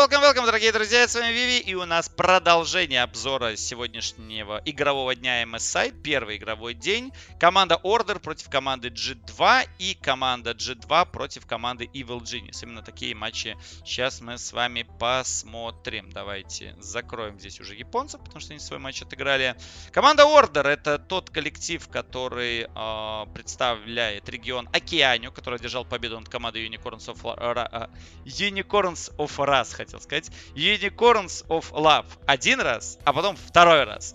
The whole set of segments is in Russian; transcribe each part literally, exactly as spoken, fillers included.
welcome, welcome, дорогие друзья, с вами Виви, и у нас продолжение обзора сегодняшнего игрового дня эм эс ай, первый игровой день. Команда Order против команды джи два и команда джи два против команды Evil Genius. Именно такие матчи сейчас мы с вами посмотрим. Давайте закроем здесь уже японцев, потому что они свой матч отыграли. Команда Order — это тот коллектив, который э, представляет регион Океанию, который одержал победу над командой Unicorns of, uh, Unicorns of Wrath, хотел сказать. Unicorns of Love один раз, а потом второй раз.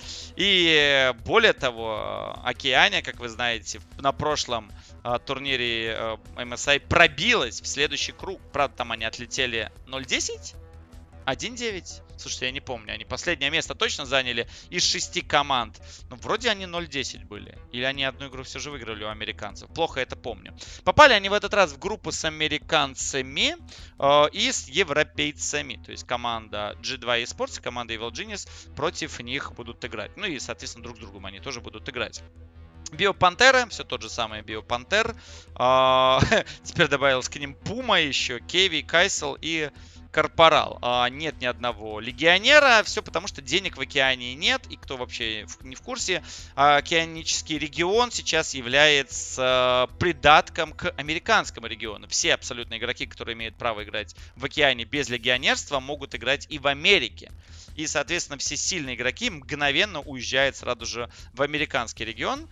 И более того, Океания, как вы знаете, на прошлом uh, турнире uh, эм эс ай пробилась в следующий круг. Правда, там они отлетели ноль десять? один девять? Слушайте, я не помню. Они последнее место точно заняли из шести команд. Ну, вроде они ноль десять были. Или они одну игру все же выиграли у американцев. Плохо это помню. Попали они в этот раз в группу с американцами э, и с европейцами. То есть команда джи два eSports и команда Evil Genius против них будут играть. Ну и, соответственно, друг с другом они тоже будут играть. Биопантера, все тот же самый Биопантер. Э, теперь добавилось к ним Пума еще, Кеви, Кайсел и Корпорал. А, нет ни одного легионера. Все потому, что денег в океане нет. И кто вообще не в курсе, океанический регион сейчас является придатком к американскому региону. Все абсолютно игроки, которые имеют право играть в океане без легионерства, могут играть и в Америке. И, соответственно, все сильные игроки мгновенно уезжают сразу же в американский регион.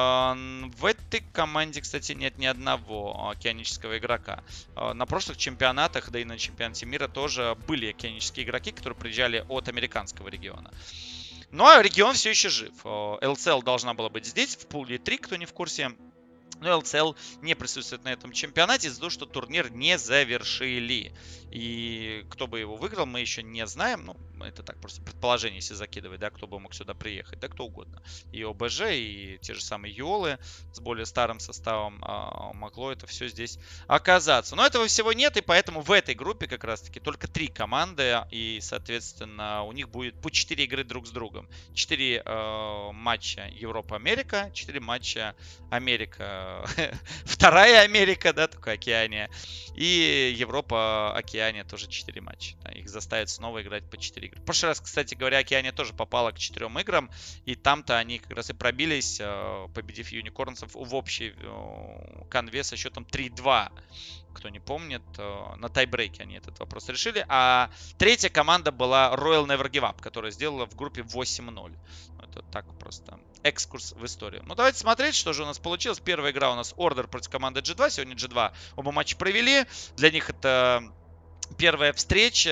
В этой команде, кстати, нет ни одного океанического игрока. На прошлых чемпионатах, да и на чемпионате мира тоже были океанические игроки, которые приезжали от американского региона. Ну а регион все еще жив. эл си эл должна была быть здесь, в пуле три, кто не в курсе. Но эл си эл не присутствует на этом чемпионате из-за того, что турнир не завершили. И кто бы его выиграл, мы еще не знаем. Ну, это так, просто предположение, если закидывать, да, кто бы мог сюда приехать, да, кто угодно. И о бэ жэ, и те же самые Юолы с более старым составом а, могло это все здесь оказаться. Но этого всего нет, и поэтому в этой группе как раз-таки только три команды, и, соответственно, у них будет по четыре игры друг с другом. четыре э, матча Европа-Америка, четыре матча Америка, вторая Америка, да, только Океания, и Европа-Океания тоже четыре матча. Да, их заставят снова играть по четыре игры. В прошлый раз, кстати говоря, Океания тоже попала к четырем играм, и там-то они как раз и пробились, победив юникорнцев в общей конве со счетом три два. Кто не помнит, на тайбрейке они этот вопрос решили. А третья команда была Royal Never Give Up, которая сделала в группе восемь ноль. Это так просто экскурс в историю. Ну, давайте смотреть, что же у нас получилось. Первая игра у нас Order против команды джи два. Сегодня джи два оба матча провели. Для них это первая встреча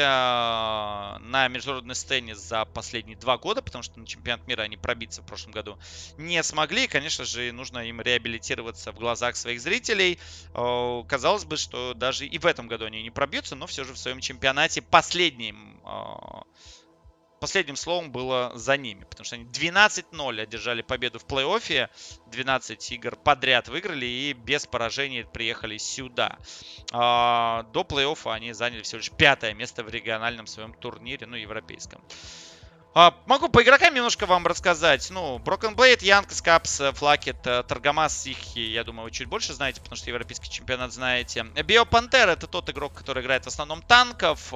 на международной сцене за последние два года, потому что на чемпионат мира они пробиться в прошлом году не смогли. И, конечно же, нужно им реабилитироваться в глазах своих зрителей. Казалось бы, что даже и в этом году они не пробьются, но все же в своем чемпионате последним... Последним словом было за ними, потому что они двенадцать ноль одержали победу в плей-оффе, двенадцать игр подряд выиграли и без поражений приехали сюда. А, до плей-оффа они заняли всего лишь пятое место в региональном своем турнире, ну, европейском. А, могу по игрокам немножко вам рассказать. Ну, Broken Blade, Янг, Скапс, Флакет, Таргамас, их, я думаю, вы чуть больше знаете, потому что европейский чемпионат знаете. Биопантер — это тот игрок, который играет в основном танков.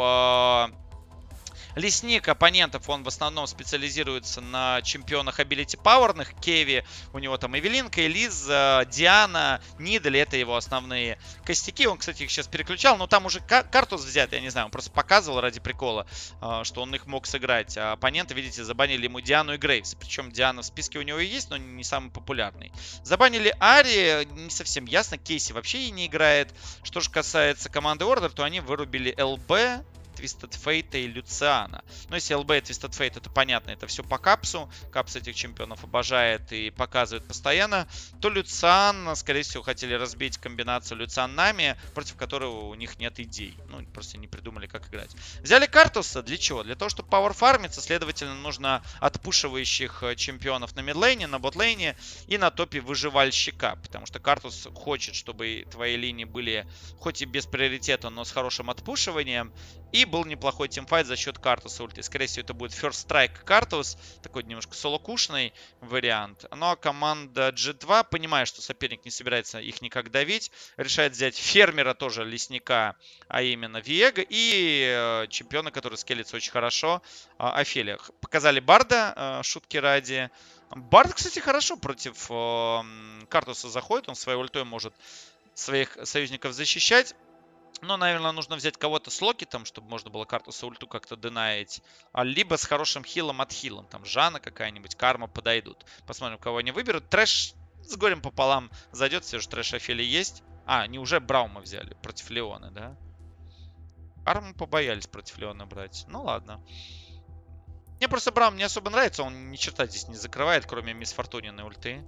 Лесник оппонентов, он в основном специализируется на чемпионах абилити пауэрных. Кеви, у него там Эвелинка, Элиз, Диана, Нидали, это его основные костяки. Он, кстати, их сейчас переключал, но там уже картус взят, я не знаю, он просто показывал ради прикола, что он их мог сыграть. А оппоненты, видите, забанили ему Диану и Грейвс. Причем Диана в списке у него и есть, но не самый популярный. Забанили Ари, не совсем ясно, Кейси вообще и не играет. Что же касается команды Order, то они вырубили эл бэ, Twisted Fate и Люциана. Ну, если эл бэ и Twisted Fate, это понятно, это все по Капсу. Капс этих чемпионов обожает и показывает постоянно. То Люциан, скорее всего, хотели разбить комбинацию Люциан-Нами, против которой у них нет идей. Ну, просто не придумали, как играть. Взяли Картуса для чего? Для того, чтобы пауэрфармиться, следовательно, нужно отпушивающих чемпионов на мидлейне, на ботлейне и на топе выживальщика. Потому что Картус хочет, чтобы твои линии были хоть и без приоритета, но с хорошим отпушиванием. И был неплохой тимфайт за счет Картуса ульты. Скорее всего, это будет First Strike Картус. Такой немножко соло-кушный вариант. Ну а команда джи два, понимая, что соперник не собирается их никак давить, решает взять фермера тоже лесника, а именно Виего. И э, чемпиона, который скелется очень хорошо, э, Офелия. Показали Барда, э, шутки ради. Бард, кстати, хорошо против э, Картуса заходит. Он своей ультой может своих союзников защищать. Но, наверное, нужно взять кого-то с локетом, чтобы можно было Картуса ульту как-то денаить. А либо с хорошим хилом от хилом. Там Жанна какая-нибудь, Карма подойдут. Посмотрим, кого они выберут. Трэш с горем пополам зайдет. Все же Трэш Офелии есть. А, они уже Браума взяли против Леона, да? Карму побоялись против Леона брать. Ну, ладно. Мне просто Браум не особо нравится. Он ни черта здесь не закрывает, кроме Мисс Фортуниной ульты.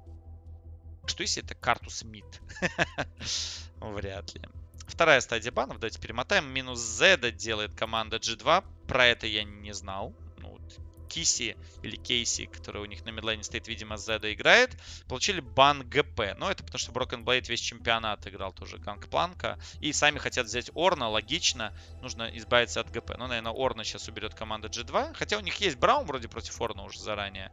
Что если это Картус мид? Вряд ли. Вторая стадия банов. Давайте перемотаем. Минус Зеда делает команда джи два. Про это я не знал. Ну, вот Киси или Кейси, который у них на мидлайне стоит, видимо, Зеда играет. Получили бан ГП. Но это потому, что Broken Blade весь чемпионат играл тоже Гангпланка. И сами хотят взять Орна. Логично. Нужно избавиться от ГП. Ну, наверное, Орна сейчас уберет команда джи два. Хотя у них есть Браум вроде против Орна уже заранее.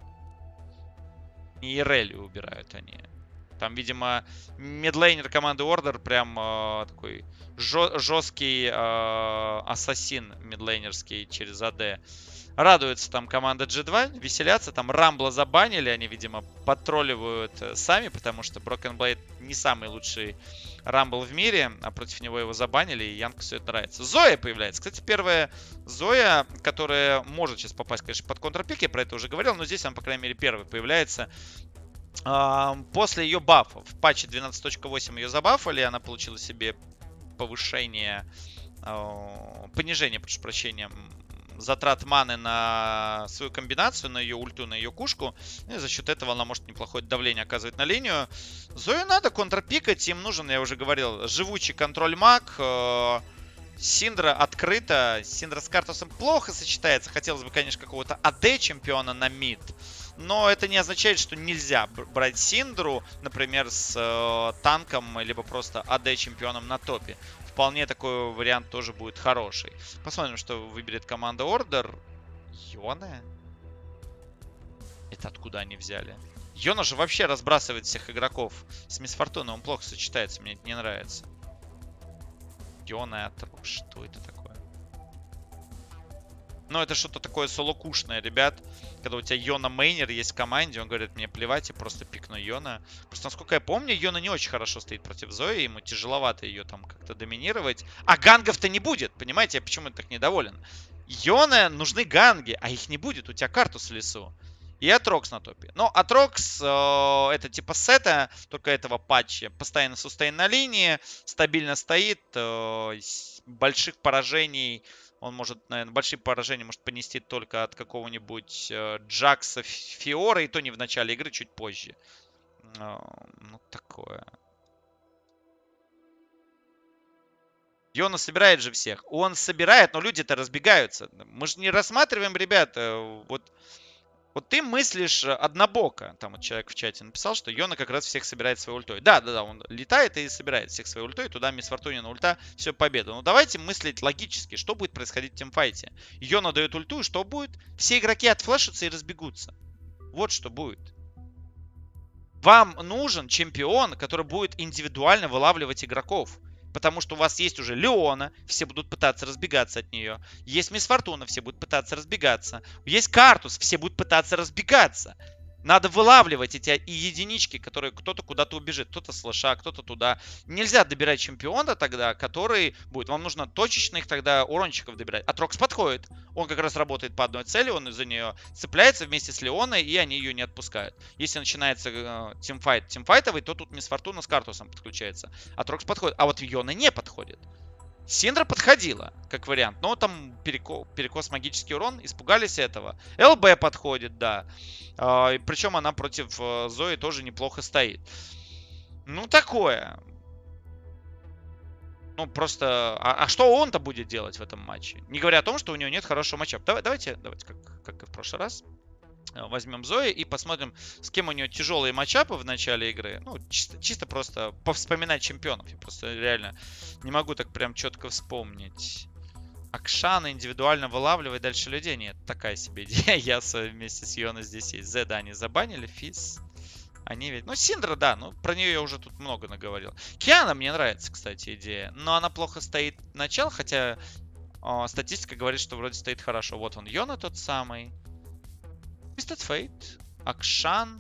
И Ирелию убирают они. Там, видимо, мидлейнер команды Order прям э, такой жесткий э, ассасин мидлейнерский через АД. Радуется там команда джи два, веселятся. Там Рамбла забанили, они, видимо, подтролливают сами, потому что Broken Blade не самый лучший Рамбл в мире, а против него его забанили, и Янку все это нравится. Зоя появляется. Кстати, первая Зоя, которая может сейчас попасть, конечно, под контрпик, я про это уже говорил, но здесь она, по крайней мере, первая появляется. После ее бафа. В патче двенадцать точка восемь ее забафали. Она получила себе повышение, понижение, прошу прощения, затрат маны на свою комбинацию, на ее ульту, на ее кушку. И за счет этого она может неплохое давление оказывать на линию. Зою надо контрпикать. Им нужен, я уже говорил, живучий контроль маг. Синдра открыто. Синдра с Картусом плохо сочетается. Хотелось бы, конечно, какого-то АД чемпиона на мид. Но это не означает, что нельзя брать Синдру, например, с э, танком, либо просто АД чемпионом на топе. Вполне такой вариант тоже будет хороший. Посмотрим, что выберет команда Order. Йона? Это откуда они взяли? Йона же вообще разбрасывает всех игроков. С Мисс Фортуной он плохо сочетается, мне это не нравится. Йона и Атрок, что это такое? Ну, это что-то такое соло-кушное, ребят. Когда у тебя Йона мейнер есть в команде, он говорит, мне плевать, я просто пикну Йона. Просто, насколько я помню, Йона не очень хорошо стоит против Зои, ему тяжеловато ее там как-то доминировать. А гангов-то не будет, понимаете, я почему так недоволен. Йона нужны ганги, а их не будет, у тебя Картус в лесу. И Атрокс на топе. Но Атрокс э, это типа сета, только этого патча. Постоянно сустейн на линии, стабильно стоит, э, больших поражений... Он может, наверное, большие поражения может понести только от какого-нибудь э, Джакса, Фиора, и то не в начале игры, чуть позже. Э, ну, такое. Йона собирает же всех. Он собирает, но люди-то разбегаются. Мы же не рассматриваем, ребята, вот... Вот ты мыслишь однобоко. Там вот человек в чате написал, что Йона как раз всех собирает своей ультой. Да, да, да, он летает и собирает всех своей ультой. Туда Мисс Фортунина ульта, все, победа. Но давайте мыслить логически, что будет происходить в тимфайте. Йона дает ульту, и что будет? Все игроки отфлешатся и разбегутся. Вот что будет. Вам нужен чемпион, который будет индивидуально вылавливать игроков. Потому что у вас есть уже Леона, все будут пытаться разбегаться от нее. Есть Мисс Фортуна, все будут пытаться разбегаться. Есть Картус, все будут пытаться разбегаться. Надо вылавливать эти единички, которые кто-то куда-то убежит. Кто-то с лоша, кто-то туда. Нельзя добирать чемпиона тогда, который будет. Вам нужно точечных тогда урончиков добирать. Атрокс подходит. Он как раз работает по одной цели. Он из-за нее цепляется вместе с Леоной, и они ее не отпускают. Если начинается э, тимфайт, тимфайтовый, то тут Мисс Фортуна с Картусом подключается. Атрокс подходит. А вот Йона не подходит. Синдра подходила, как вариант. Но там перекос, перекос магический урон. Испугались этого. ЛБ подходит, да. А, причем она против а, Зои тоже неплохо стоит. Ну, такое. Ну, просто... А, а что он-то будет делать в этом матче? Не говоря о том, что у него нет хорошего матча. Давай, давайте, давайте как, как и в прошлый раз. Возьмем Зои и посмотрим, с кем у нее тяжелые матчапы в начале игры. Ну, чисто, чисто просто повспоминать чемпионов. Я просто реально не могу так прям четко вспомнить. Акшана индивидуально вылавливает дальше людей. Нет, такая себе идея. Ясо вместе с Йоной здесь есть. Зеда они забанили. Физ. Они ведь... Ну, Синдра, да. Ну, про нее я уже тут много наговорил. Киана мне нравится, кстати, идея. Но она плохо стоит начало. Хотя о, статистика говорит, что вроде стоит хорошо. Вот он, Йона тот самый. Twisted Fate. Акшан.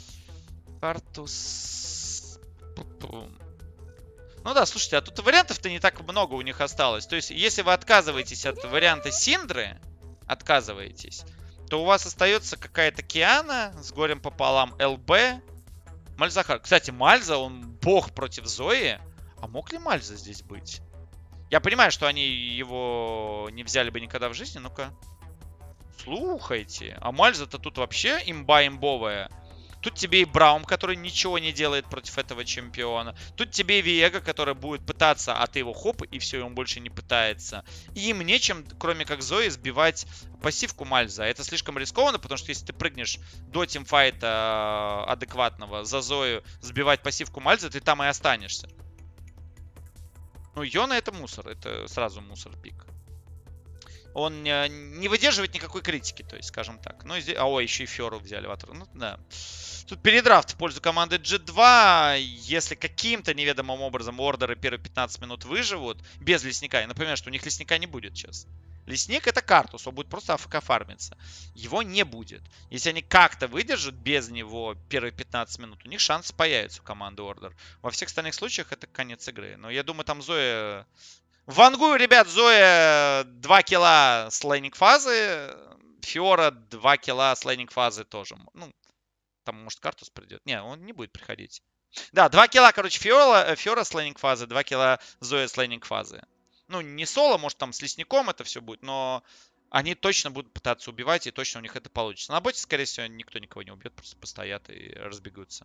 Картус. Ну да, слушайте, а тут вариантов-то не так много у них осталось. То есть, если вы отказываетесь от варианта Синдры, отказываетесь, то у вас остается какая-то Киана с горем пополам, ЛБ, Мальзахар. Кстати, Мальза, он бог против Зои. А мог ли Мальза здесь быть? Я понимаю, что они его не взяли бы никогда в жизни. Ну-ка. Слухайте. А Мальза-то тут вообще имба имбовая. Тут тебе и Браум, который ничего не делает против этого чемпиона. Тут тебе и Виега, который будет пытаться, а ты его хоп, и все, и он больше не пытается. И им нечем, кроме как Зои, сбивать пассивку Мальза. Это слишком рискованно, потому что если ты прыгнешь до тимфайта адекватного за Зою сбивать пассивку Мальза, ты там и останешься. Ну, Йона это мусор. Это сразу мусор пик. Он не выдерживает никакой критики, то есть, скажем так. Ну, здесь... А, о, еще и Фиору взяли в атаку. Ну, да. Тут передрафт в пользу команды джи два. Если каким-то неведомым образом ордеры первые пятнадцать минут выживут без лесника. Я напоминаю, что у них лесника не будет сейчас. Лесник это Картус, он будет просто АФК фармиться. Его не будет. Если они как-то выдержат без него первые пятнадцать минут, у них шанс появится у команды ордер. Во всех остальных случаях это конец игры. Но я думаю, там Зоя... Вангую, ребят, Зоя два килла с лейнинг фазы. Фиора два килла с лейнинг фазы тоже. Ну, там, может, Картус придет. Не, он не будет приходить. Да, два килла, короче, Фиора, Фиора с лейнинг фазы, два килла Зоя с лейнинг фазы. Ну, не соло, может, там с лесником это все будет, но они точно будут пытаться убивать, и точно у них это получится. На боте, скорее всего, никто никого не убьет, просто постоят и разбегутся.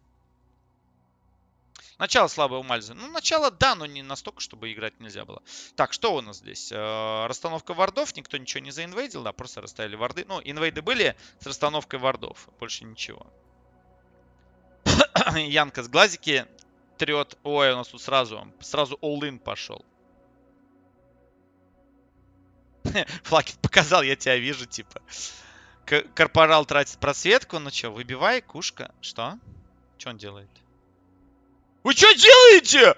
Начало слабое у Мальзы. Ну, начало, да, но не настолько, чтобы играть нельзя было. Так, что у нас здесь? Э, расстановка вардов. Никто ничего не заинвейдил, да, просто расставили варды. Ну, инвейды были с расстановкой вардов. Больше ничего. Янка с глазики трет. Ой, у нас тут сразу, сразу all-in пошел. Флакет показал, я тебя вижу, типа. Корпорал тратит просветку. Ну что, выбивай, кушка. Что? Что он делает? Вы что делаете?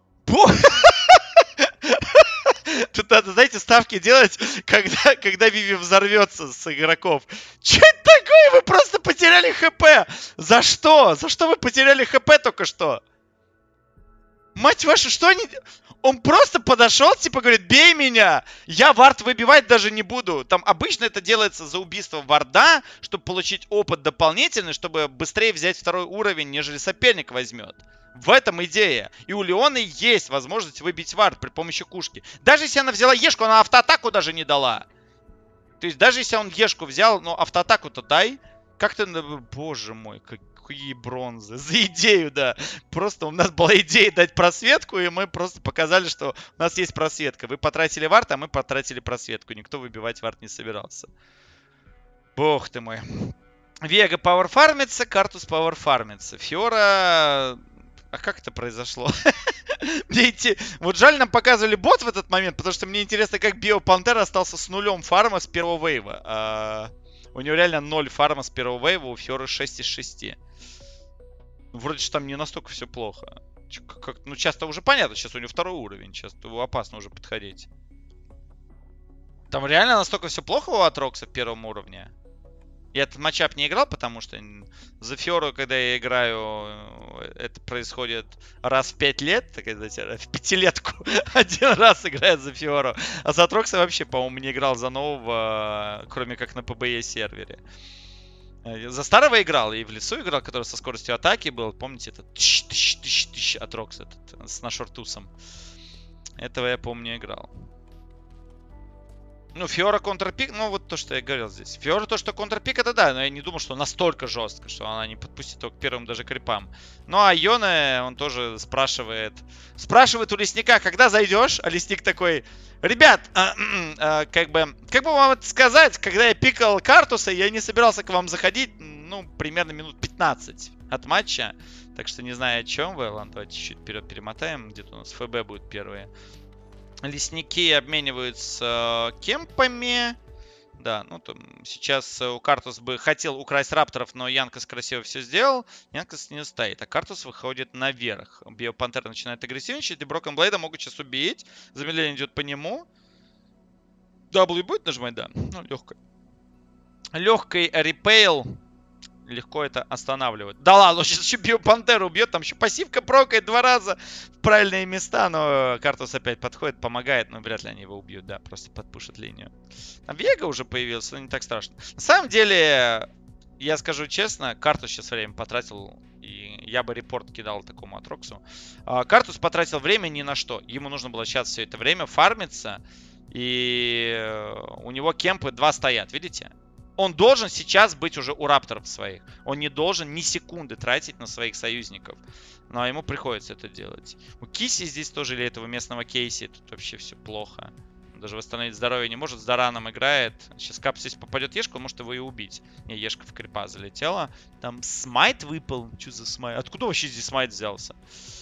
Тут надо, знаете, ставки делать, когда, когда Виви взорвется с игроков. Что это такое? Вы просто потеряли хп. За что? За что вы потеряли хп только что? Мать вашу, что они... Он просто подошел, типа, говорит, бей меня. Я вард выбивать даже не буду. Там обычно это делается за убийство варда, чтобы получить опыт дополнительный, чтобы быстрее взять второй уровень, нежели соперник возьмет. В этом идея. И у Леоны есть возможность выбить вард при помощи кушки. Даже если она взяла ешку, она автоатаку даже не дала. То есть даже если он ешку взял, но автоатаку-то дай. Как ты... Боже мой, какие бронзы. За идею, да. Просто у нас была идея дать просветку, и мы просто показали, что у нас есть просветка. Вы потратили вард, а мы потратили просветку. Никто выбивать вард не собирался. Бог ты мой. Вега пауэр фармится, Картус пауэр фармится. Фиора... А как это произошло? Мне идти... Вот жаль, нам показывали бот в этот момент, потому что мне интересно, как Био Пантера остался с нулем фарма с первого вейва. А... У него реально ноль фарма с первого вейва, у Фиоры шесть из шести. Вроде же там не настолько все плохо. Как... Ну, часто уже понятно, сейчас у него второй уровень, сейчас опасно уже подходить. Там реально настолько все плохо у Атрокса в первом уровне? Я этот матчап не играл, потому что за Фиору, когда я играю, это происходит раз в пять лет, так сказать, в пятилетку один раз играет за Фиору. А за Атрокса вообще, по-моему, не играл за нового, кроме как на пэ бэ е сервере. За старого играл и в лесу играл, который со скоростью атаки был. Помните, это тысяч-тысяч-тысяч Атрокс этот, с Нашортусом. Этого я помню играл. Ну, Фиора контрпик, ну вот то, что я говорил здесь. Фиора то, что контрпик, это да, но я не думал, что настолько жестко, что она не подпустит его к первым даже крипам. Ну, а Йона, он тоже спрашивает, спрашивает у лесника, когда зайдешь? А лесник такой, ребят, а, а, как бы, как бы вам это сказать, когда я пикал Картуса, я не собирался к вам заходить, ну, примерно минут пятнадцать от матча. Так что не знаю, о чем вы. Ладно, давайте чуть-чуть вперед перемотаем, где-то у нас ФБ будет первые. Лесники обмениваются э, кемпами. Да, ну там сейчас у Картус бы хотел украсть рапторов, но Янкас красиво все сделал. Янкас не стоит, а Картус выходит наверх. Биопантер начинает агрессивничать, и Broken Blade могут сейчас убить. Замедление идет по нему. W будет нажимать, да. Ну, легкой. Легкий репейл. Легко это останавливает. Да ладно, он сейчас еще Биопантеру убьет. Там еще пассивка прокает два раза в правильные места. Но Картус опять подходит, помогает. Но вряд ли они его убьют, да. Просто подпушат линию. Там Вега уже появился, но не так страшно. На самом деле, я скажу честно, Картус сейчас время потратил. И я бы репорт кидал такому Атроксу. Картус потратил время ни на что. Ему нужно было сейчас все это время фармиться. И у него кемпы два стоят, видите? Он должен сейчас быть уже у рапторов своих. Он не должен ни секунды тратить на своих союзников. Но ему приходится это делать. У Киси здесь тоже, или этого местного Кейси, тут вообще все плохо. Он даже восстановить здоровье не может. С Дараном играет. Сейчас Капс, если попадет Ешку, он может его и убить. Не, Ешка в крипа залетела. Там смайт выпал. Что за смайт? Откуда вообще здесь смайт взялся?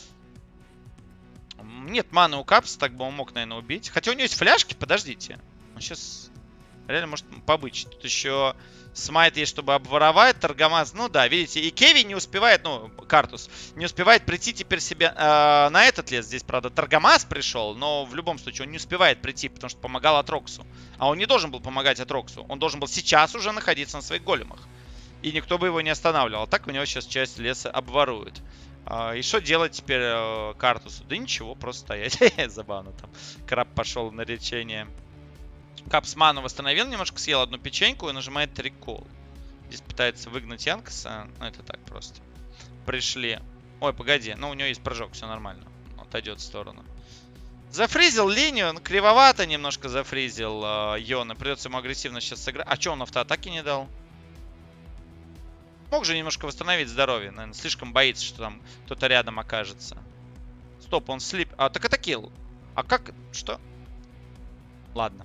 Нет маны у Капса, так бы он мог, наверное, убить. Хотя у него есть фляжки, подождите. Он сейчас... Реально может побыть. Тут еще смайт есть, чтобы обворовать. Таргамаз, ну да, видите. И Кеви не успевает, ну, Картус, не успевает прийти теперь себе э, на этот лес. Здесь, правда, Таргамаз пришел, но в любом случае он не успевает прийти, потому что помогал Атроксу. А он не должен был помогать Атроксу. Он должен был сейчас уже находиться на своих големах. И никто бы его не останавливал. А так у него сейчас часть леса обворуют. Э, и что делать теперь э, Картусу? Да ничего, просто стоять. Забавно там. Краб пошел на лечение. Капс ману восстановил, немножко съел одну печеньку и нажимает рекол. Здесь пытается выгнать Янкаса. Ну, это так просто. Пришли. Ой, погоди. Ну, у него есть прыжок, все нормально. Отойдет в сторону. Зафризил линию. Ну, кривовато немножко зафризил э, Йона. Придется ему агрессивно сейчас сыграть. А что, он автоатаки не дал? Мог же немножко восстановить здоровье. Наверное, слишком боится, что там кто-то рядом окажется. Стоп, он слип. А, так это килл. А как? Что? Ладно.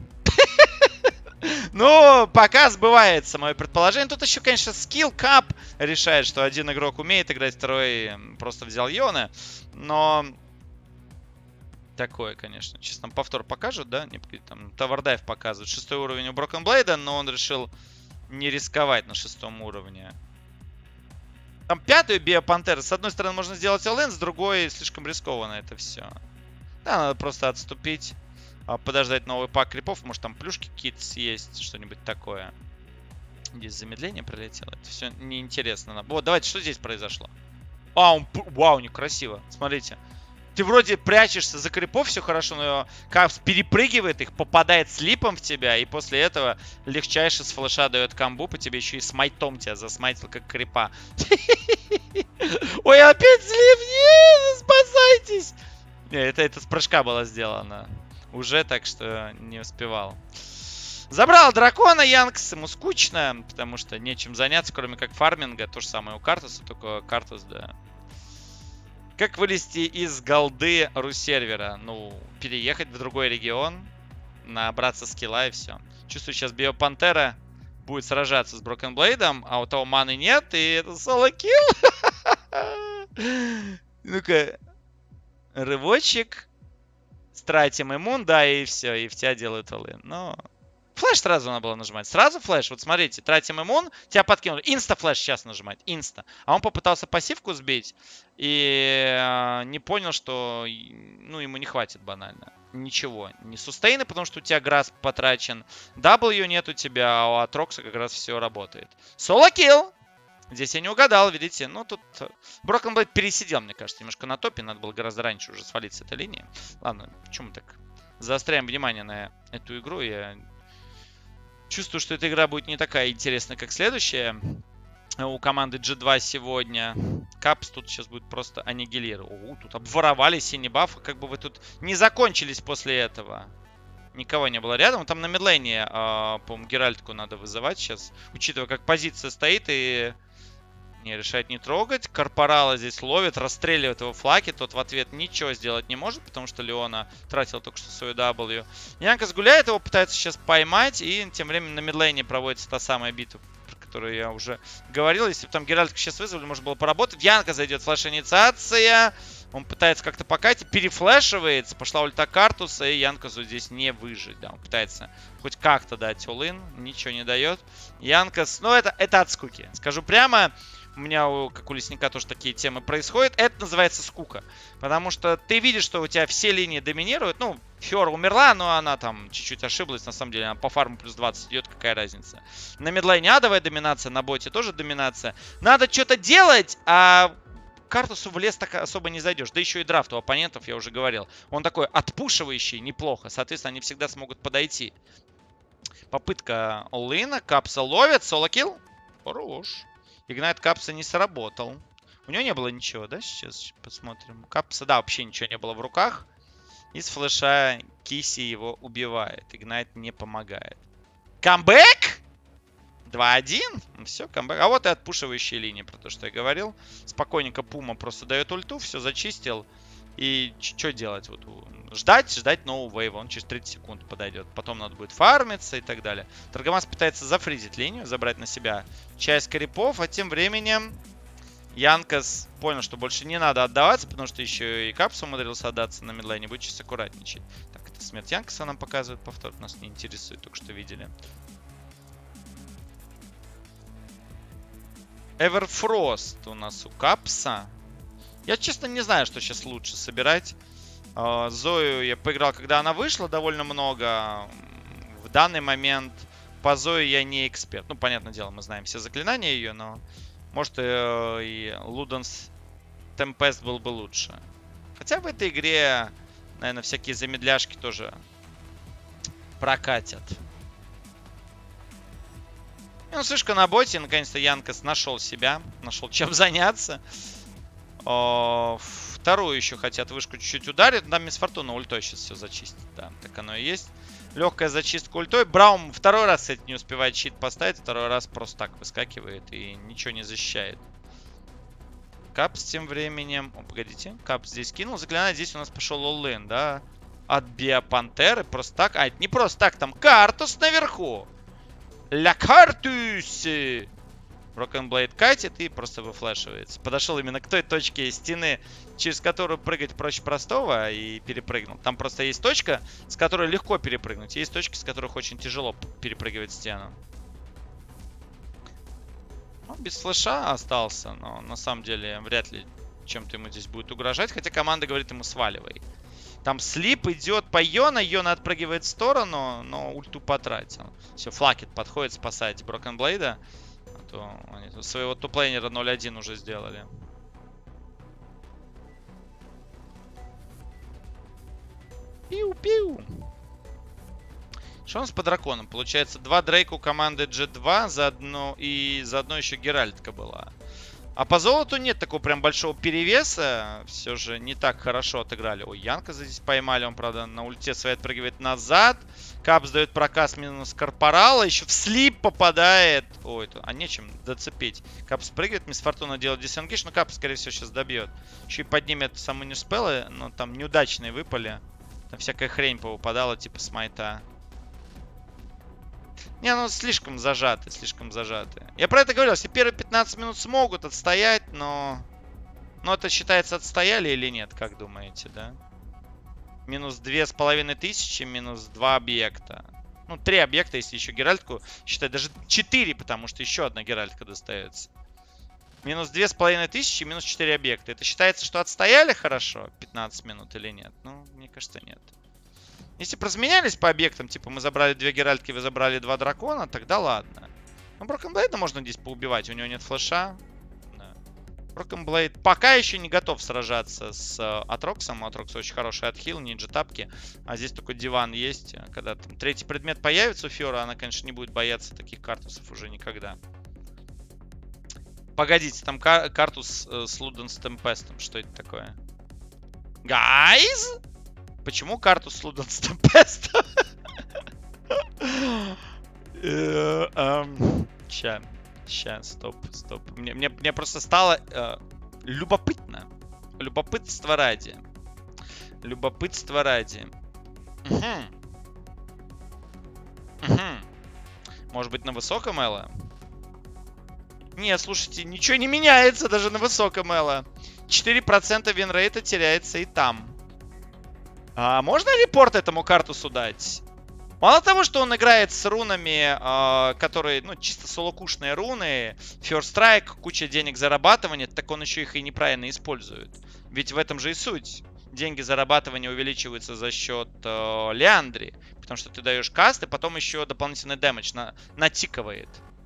Ну, пока сбывается мое предположение. Тут еще, конечно, скилл кап решает, что один игрок умеет играть, второй просто взял Йона. Но такое, конечно. Сейчас нам повтор покажут, да? Там Тавардайв показывает. Шестой уровень у Broken Blade, но он решил не рисковать на шестом уровне. Там пятую Биопантеру. С одной стороны можно сделать all-in, с другой слишком рискованно это все. Да, надо просто отступить. Подождать новый пак крипов. Может там плюшки какие-то съесть. Что-нибудь такое. Здесь замедление пролетело. Это все неинтересно. Вот, давайте, что здесь произошло? А, он... Вау, некрасиво. Смотрите. Ты вроде прячешься за крипов, все хорошо, но Капс перепрыгивает их, попадает слипом в тебя, и после этого легчайше с флеша дает камбу, по тебе еще и смайтом тебя засмайтил, как крипа. Ой, опять слип! Нет, спасайтесь! Это, это с прыжка было сделано. Уже, так что не успевал. Забрал дракона Янкс, ему скучно, потому что нечем заняться, кроме как фарминга. То же самое у Картуса, только Картус, да. Как вылезти из голды ру-сервера? Ну, переехать в другой регион, набраться скилла и все. Чувствую, сейчас Биопантера будет сражаться с Broken Blade, а у того маны нет, и это соло-килл. Ну-ка, рывочек. Тратим иммун, да, и все, и в тебя делают all-in. Но флэш сразу надо было нажимать. Сразу флэш, вот смотрите, тратим иммун, тебя подкинули. Инста-флэш сейчас нажимать, инста. А он попытался пассивку сбить и э, не понял, что ну, ему не хватит банально. Ничего, не сустейны, потому что у тебя грасп потрачен. W нет у тебя, а у Атрокса как раз все работает. Соло-килл! Здесь я не угадал, видите. Ну, тут Broken Blade пересидел, мне кажется, немножко на топе. Надо было гораздо раньше уже свалить с этой линии. Ладно, почему мы так заостряем внимание на эту игру? Я чувствую, что эта игра будет не такая интересная, как следующая. У команды джи два сегодня. Капс тут сейчас будет просто аннигилировать. О, тут обворовали синий баф. Как бы вы тут не закончились после этого. Никого не было рядом. Там на мидлейне, э, по-моему, Геральтку надо вызывать сейчас. Учитывая, как позиция стоит и... Не, решает не трогать. Корпорала здесь ловит, расстреливает его флаки. Тот в ответ ничего сделать не может, потому что Леона тратил только что свою W. Янкас гуляет, его пытается сейчас поймать. И тем временем на мидлейне проводится та самая битва, про которую я уже говорил. Если бы там Геральтку сейчас вызвали, можно было поработать. Янка зайдет, флеш-инициация. Он пытается как-то покатить, перефлешивается, пошла ульта Картуса, и Янкасу здесь не выжить. Да, он пытается хоть как-то дать all-in, ничего не дает. Янкас, ну это, это от скуки. Скажу прямо, у меня, как у Лесника, тоже такие темы происходят. Это называется скука. Потому что ты видишь, что у тебя все линии доминируют. Ну, Фиора умерла, но она там чуть-чуть ошиблась. На самом деле, она по фарму плюс двадцать идет, какая разница. На мидлайне адовая доминация, на боте тоже доминация. Надо что-то делать, а Картусу в лес так особо не зайдешь. Да еще и драфт у оппонентов, я уже говорил. Он такой отпушивающий неплохо. Соответственно, они всегда смогут подойти. Попытка all-in. Капса ловит. Соло-килл. Хорош. Игнайт Капса не сработал. У него не было ничего, да? Сейчас посмотрим. Капса, да, вообще ничего не было в руках. Из флеша Киси его убивает. Игнайт не помогает. Камбэк! два один. Все, камбэк. А вот и отпушивающие линии, про то, что я говорил. Спокойненько Пума просто дает ульту, все зачистил. И что делать? Вот, ждать, ждать нового вейва. Он через тридцать секунд подойдет. Потом надо будет фармиться и так далее. Таргамас пытается зафризить линию, забрать на себя часть крипов. А тем временем Янкас понял, что больше не надо отдаваться, потому что еще и Капс умудрился отдаться на мидлайне. Будет сейчас аккуратничать. Так, это смерть Янкаса нам показывает. Повтор нас не интересует, только что видели. Эверфрост у нас у Капса. Я, честно, не знаю, что сейчас лучше собирать. Зою я поиграл, когда она вышла, довольно много. В данный момент по Зою я не эксперт. Ну, понятное дело, мы знаем все заклинания ее, но может и Луденс Темпест был бы лучше. Хотя в этой игре, наверное, всякие замедляшки тоже прокатят. Ну, слишком на боте, наконец-то Янкас нашел себя, нашел чем заняться. О, вторую еще хотят вышку чуть-чуть ударить. Там Мисс Фортуна ультой сейчас все зачистит. Да, так оно и есть. Легкая зачистка ультой. Браум второй раз, кстати, не успевает щит поставить. Второй раз просто так выскакивает и ничего не защищает. Капс тем временем... О, погодите. Капс здесь кинул. Заклинание. Здесь у нас пошел all-in, да? От Биопантеры. Просто так. А, это не просто так. Там Картус наверху. Ля Картус! Broken Blade катит и просто выфлешивается. Подошел именно к той точке стены, через которую прыгать проще простого, и перепрыгнул. Там просто есть точка, с которой легко перепрыгнуть. Есть точки, с которых очень тяжело перепрыгивать стену. Он без флеша остался, но на самом деле вряд ли чем-то ему здесь будет угрожать. Хотя команда говорит ему сваливай. Там слип идет по Йона, Йона отпрыгивает в сторону, но ульту потратил. Все, Флакет подходит спасать Broken Blade. А то они тут своего туплейнера ноль один уже сделали. Пиу-пиу. Что у нас по драконам? Получается, два Дрейка у команды джи два, заодно и заодно еще Геральтка была. А по золоту нет такого прям большого перевеса. Все же не так хорошо отыграли. Ой, Янка здесь поймали. Он, правда, на ульте своей отпрыгивает назад. Капс дает проказ минус Корпорала. Еще в слип попадает. Ой, а нечем зацепить. Капс прыгает. Мисс Фортуна делает дисенгейдж. Но Капс, скорее всего, сейчас добьет. Еще и поднимет саму Ньюспеллы. Но там неудачные выпали. Там всякая хрень повыпадала, типа смайта. Не, ну слишком зажаты, слишком зажаты. Я про это говорил, если первые пятнадцать минут смогут отстоять, но... Но это считается отстояли или нет, как думаете, да? Минус две с половиной тысячи, минус два объекта. Ну, три объекта, если еще Геральтку считать. Даже четыре, потому что еще одна Геральтка достается. Минус две с половиной тысячи, минус четыре объекта. Это считается, что отстояли хорошо пятнадцать минут или нет? Ну, мне кажется, нет. Если бы разменялись по объектам, типа мы забрали две Геральтки, вы забрали два дракона, тогда ладно. Но Broken Blade можно здесь поубивать, у него нет флеша. Да. Broken Blade пока еще не готов сражаться с uh, Атроксом. У Атрокса очень хороший отхил, ниндзя тапки. А здесь только диван есть. Когда там третий предмет появится у Фиора, она, конечно, не будет бояться таких картусов уже никогда. Погодите, там кар картус uh, с Луденс Темпестом. Что это такое? Гайз? Почему карту с Луденс Темпестом? Ща, ща, стоп, стоп. Мне, мне, мне просто стало э, любопытно. Любопытство ради. Любопытство ради. Угу. Угу. Может быть, на высоком эло? Нет, слушайте, ничего не меняется даже на высоком эло. четыре процента винрейта теряется и там. А можно репорт этому картусу дать? Мало того, что он играет с рунами, э, которые, ну, чисто солокушные руны, First Strike, куча денег зарабатывания, так он еще их и неправильно использует. Ведь в этом же и суть. Деньги зарабатывания увеличиваются за счет э, Лиандри, потому что ты даешь каст, и потом еще дополнительный дэмэдж на, натикивает.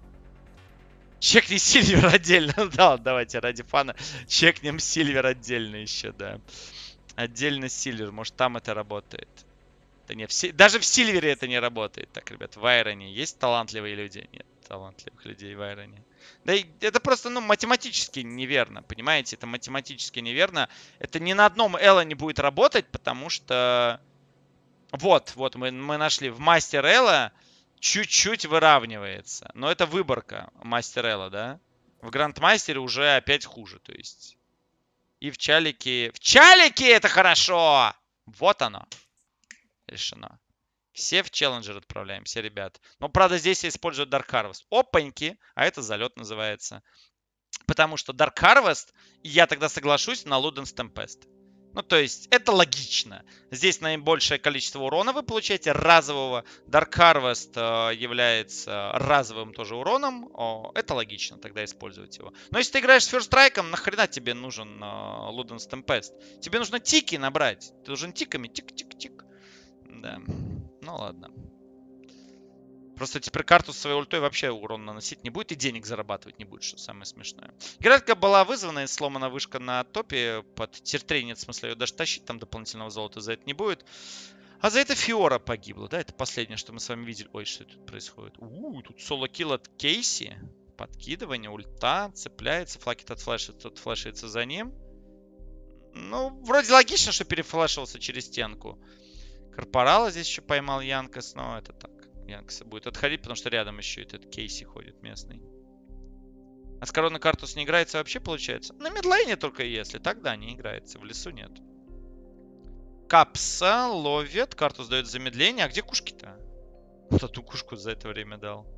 Чекни Сильвер отдельно. Да, давайте ради фана чекнем Сильвер отдельно еще, да. Отдельно Сильвер, может там это работает. Да не, в си... Даже в Сильвере это не работает. Так, ребят, в Айроне есть талантливые люди? Нет талантливых людей в Айроне. Да и это просто, ну, математически неверно, понимаете? Это математически неверно. Это ни на одном Элла не будет работать, потому что... Вот, вот, мы, мы нашли. В Мастер Элла чуть-чуть выравнивается. Но это выборка Мастер Элла, да? В Грандмастере уже опять хуже, то есть. И в Чалике... В Чалике это хорошо! Вот оно. Решено. Все в челленджер отправляем, все ребят. Но, правда, здесь я использую Dark Harvest. Опаньки! А это залет называется. Потому что Dark Harvest, я тогда соглашусь на Ludens Tempest. Ну, то есть, это логично. Здесь наибольшее количество урона вы получаете разового. Dark Harvest э, является разовым тоже уроном. О, это логично тогда использовать его. Но если ты играешь с First Strike, нахрена тебе нужен э, Ludens Tempest? Тебе нужно тики набрать. Ты должен тиками. Тик-тик-тик. Да, ну ладно. Просто теперь карту с своей ультой вообще урон наносить не будет и денег зарабатывать не будет, что самое смешное. Гератка была вызвана и сломана вышка на топе. Под тир три нет смысла ее даже тащить, там дополнительного золота за это не будет. А за это Фиора погибла, да? Это последнее, что мы с вами видели. Ой, что тут происходит? У, тут соло-килл от Кейси. Подкидывание, ульта, цепляется. Флакет отфлешится, тот флешится за ним. Ну, вроде логично, что перефлешивался через стенку. Корпорала здесь еще поймал Янкас, но это так. Янкас будет отходить, потому что рядом еще этот Кейси ходит местный. А с короной картус не играется вообще, получается? На мидлейне только если. Тогда не играется, в лесу нет. Капса ловит, картус дает замедление. А где кушки-то? Вот эту кушку за это время дал.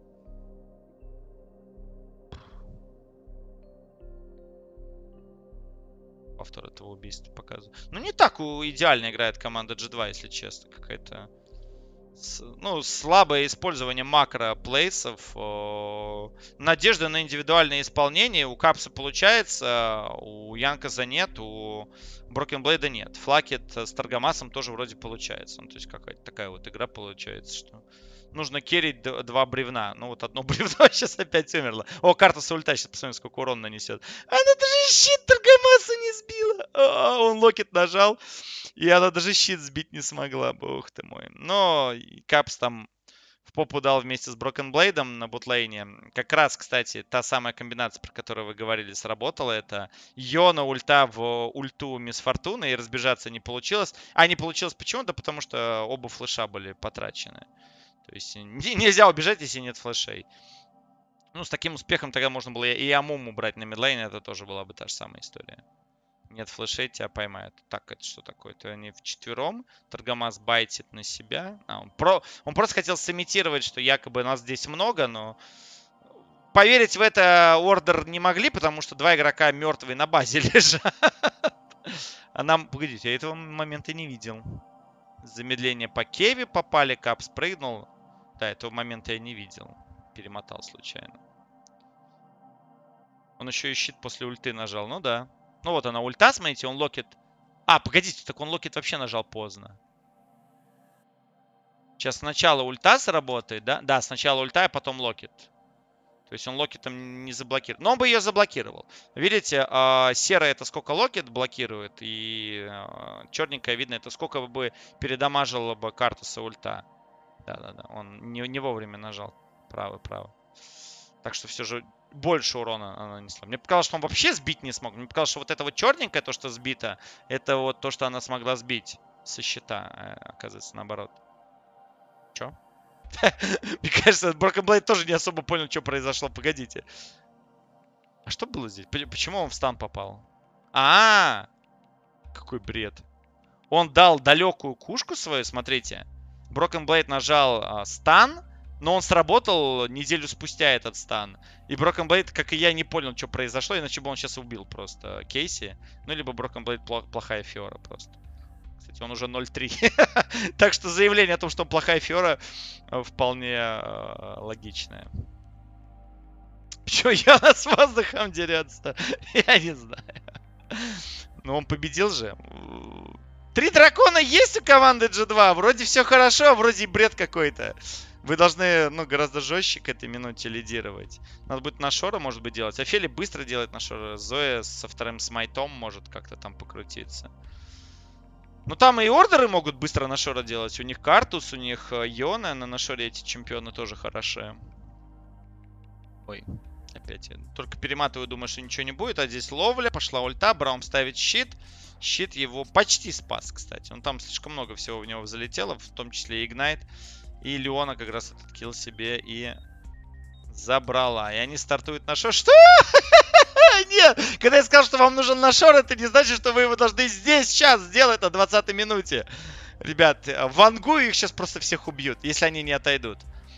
Повтор этого убийства показываю. Ну, не так идеально играет команда джи два, если честно. Какая-то... Ну, слабое использование макро-плейсов. Надежда на индивидуальное исполнение. У Капса получается, у Янкаса нет, у Брокенблейда нет. Флакет с Таргамасом тоже вроде получается. Ну, то есть какая-то такая вот игра получается, что... Нужно керрить два бревна. Ну, вот одно бревно сейчас опять умерло. О, карта с ульта. Сейчас посмотрим, сколько урона нанесет. Она даже щит Таргамаса не сбила. А, он локет нажал. И она даже щит сбить не смогла. Бог ты мой. Но Капс там в попу дал вместе с Брокенблейдом на ботлейне. Как раз, кстати, та самая комбинация, про которую вы говорили, сработала. Это Йона ульта в ульту Мисс Фортуна. И разбежаться не получилось. А не получилось почему? Да потому что оба флеша были потрачены. То есть нельзя убежать, если нет флешей. Ну, с таким успехом тогда можно было и Амуму брать на мидлейне. Это тоже была бы та же самая история. Нет флешей, тебя поймают. Так, это что такое-то? Они вчетвером. Таргамас байтит на себя. А, он, про... он просто хотел сымитировать, что якобы нас здесь много, но... Поверить в это Ордер не могли, потому что два игрока мертвые на базе лежат. А нам... Погодите, я этого момента не видел. Замедление по Кеви попали, Кап спрыгнул. Да, этого момента я не видел. Перемотал случайно. Он еще и щит после ульты нажал. Ну да. Ну вот она ульта, смотрите, он локет. А, погодите, так он локет вообще нажал поздно. Сейчас сначала ульта сработает, да? Да, сначала ульта, а потом локет. То есть он локетом не заблокирует. Но он бы ее заблокировал. Видите, серая это сколько локет блокирует. И черненькая, видно, это сколько бы передамажила бы картуса ульта. Да-да-да, он не, не вовремя нажал. Право, право. Так что все же больше урона она нанесла. Мне показалось, что он вообще сбить не смог. Мне показалось, что вот это вот черненькое, то, что сбито, это вот то, что она смогла сбить со щита. Оказывается, наоборот. Че? Мне кажется, Брокенблейд тоже не особо понял, что произошло. Погодите. А что было здесь? Почему он в стан попал? А, -а, -а! Какой бред. Он дал далекую кушку свою, смотрите. Брокенблейд нажал а, стан, Но он сработал неделю спустя, этот стан. И Broken Blade, как и я, не понял, что произошло, иначе бы он сейчас убил просто Кейси. Ну, либо Broken Blade плохая Фиора просто. Кстати, он уже ноль три. Так что заявление о том, что он плохая Фиора, вполне логичное. Почему Яна с воздухом дерется? Я не знаю. Но он победил же. Три дракона есть у команды джи два. Вроде все хорошо, а вроде и бред какой-то. Вы должны, ну, гораздо жестче к этой минуте лидировать. Надо будет Нашора, может быть, делать. Офели быстро делает Нашора. Зоя со вторым смайтом может как-то там покрутиться. Ну, там и ордеры могут быстро Нашора делать. У них Картус, у них Йона. На Нашоре эти чемпионы тоже хороши. Ой, опять я только перематываю, думаю, что ничего не будет. А здесь ловля, пошла ульта, Браум ставит щит. Щит его почти спас, кстати. Он там слишком много всего в него залетело, в том числе и Игнайт. И Леона как раз этот килл себе и забрала. И они стартуют на шор. Что? Нет! Когда я сказал, что вам нужен Нашор, это не значит, что вы его должны здесь, сейчас сделать на двадцатой минуте. Ребят, Вангу их сейчас просто всех убьют, если они не отойдут.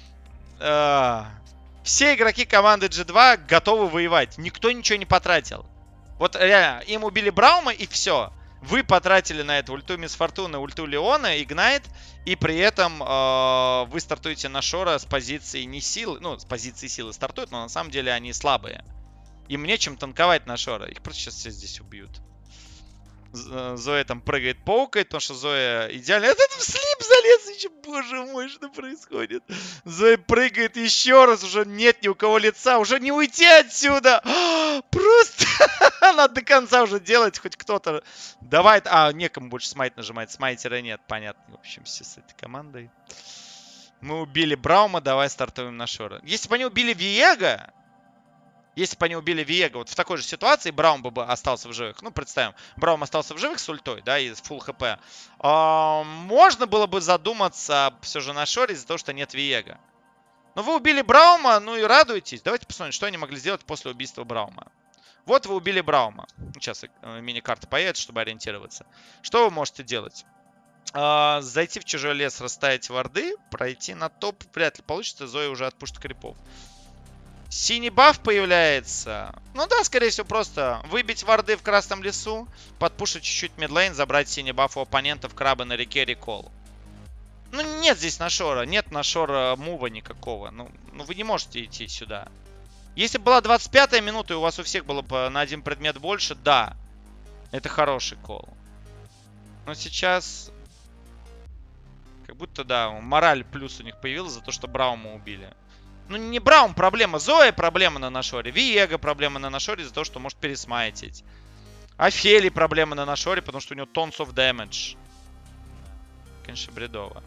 Все игроки команды джи два готовы воевать. Никто ничего не потратил. Вот реально, им убили Браума и все. Вы потратили на это ульту Мисс Фортуна, ульту Леона, Игнайт. И при этом э, вы стартуете Нашора с позиции не силы. Ну, с позиции силы стартуют, но на самом деле они слабые. Им нечем танковать Нашора. Их просто сейчас все здесь убьют. Зоя там прыгает, паукает, потому что Зоя идеально... Этот в слип залез еще, боже мой, что происходит? Зоя прыгает еще раз, уже нет ни у кого лица, уже не уйти отсюда! Просто надо до конца уже делать, хоть кто-то... Давай, а, некому больше смайт нажимать, смайтера нет, понятно, в общем, все с этой командой. Мы убили Браума, давай стартуем Нашора. Если бы они убили Виего... Если бы они убили Виего вот в такой же ситуации, Браум бы остался в живых. Ну, представим, Браум остался в живых с ультой, да, и с фулл хп. А, можно было бы задуматься все же на Шоре из-за того, что нет Виего. Но вы убили Браума, ну и радуйтесь. Давайте посмотрим, что они могли сделать после убийства Браума. Вот вы убили Браума. Сейчас мини-карта появится, чтобы ориентироваться. Что вы можете делать? А, зайти в чужой лес, расставить варды, пройти на топ. Вряд ли получится, Зоя уже отпушит крипов. Синий баф появляется. Ну да, скорее всего, просто выбить варды в красном лесу, подпушить чуть-чуть мидлейн, забрать синий баф у оппонентов, крабы на реке, рекол. Ну нет здесь Нашора, нет Нашора мува никакого. Ну, ну вы не можете идти сюда. Если была двадцать пятая минута и у вас у всех было бы на один предмет больше, да, это хороший кол. Но сейчас... Как будто, да, мораль плюс у них появилась за то, что Браума убили. Ну, не Браум проблема, Зоя проблема на Нашоре. Виего проблема на Нашоре из-за того, что может пересмайтить. Офели проблема на Нашоре, потому что у него tons of damage. Конечно, бредово.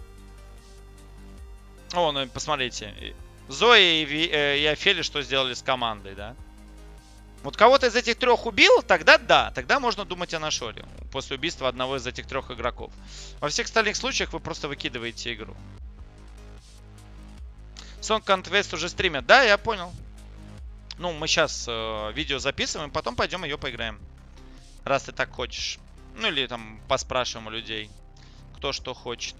О, ну посмотрите. Зоя и, Ви, э, и Офели что сделали с командой, да? Вот кого-то из этих трех убил, тогда да. Тогда можно думать о Нашоре. После убийства одного из этих трех игроков. Во всех остальных случаях вы просто выкидываете игру. Song Contest уже стримят. Да, я понял. Ну, мы сейчас э, видео записываем, потом пойдем ее поиграем. Раз ты так хочешь. Ну, или там поспрашиваем у людей, кто что хочет.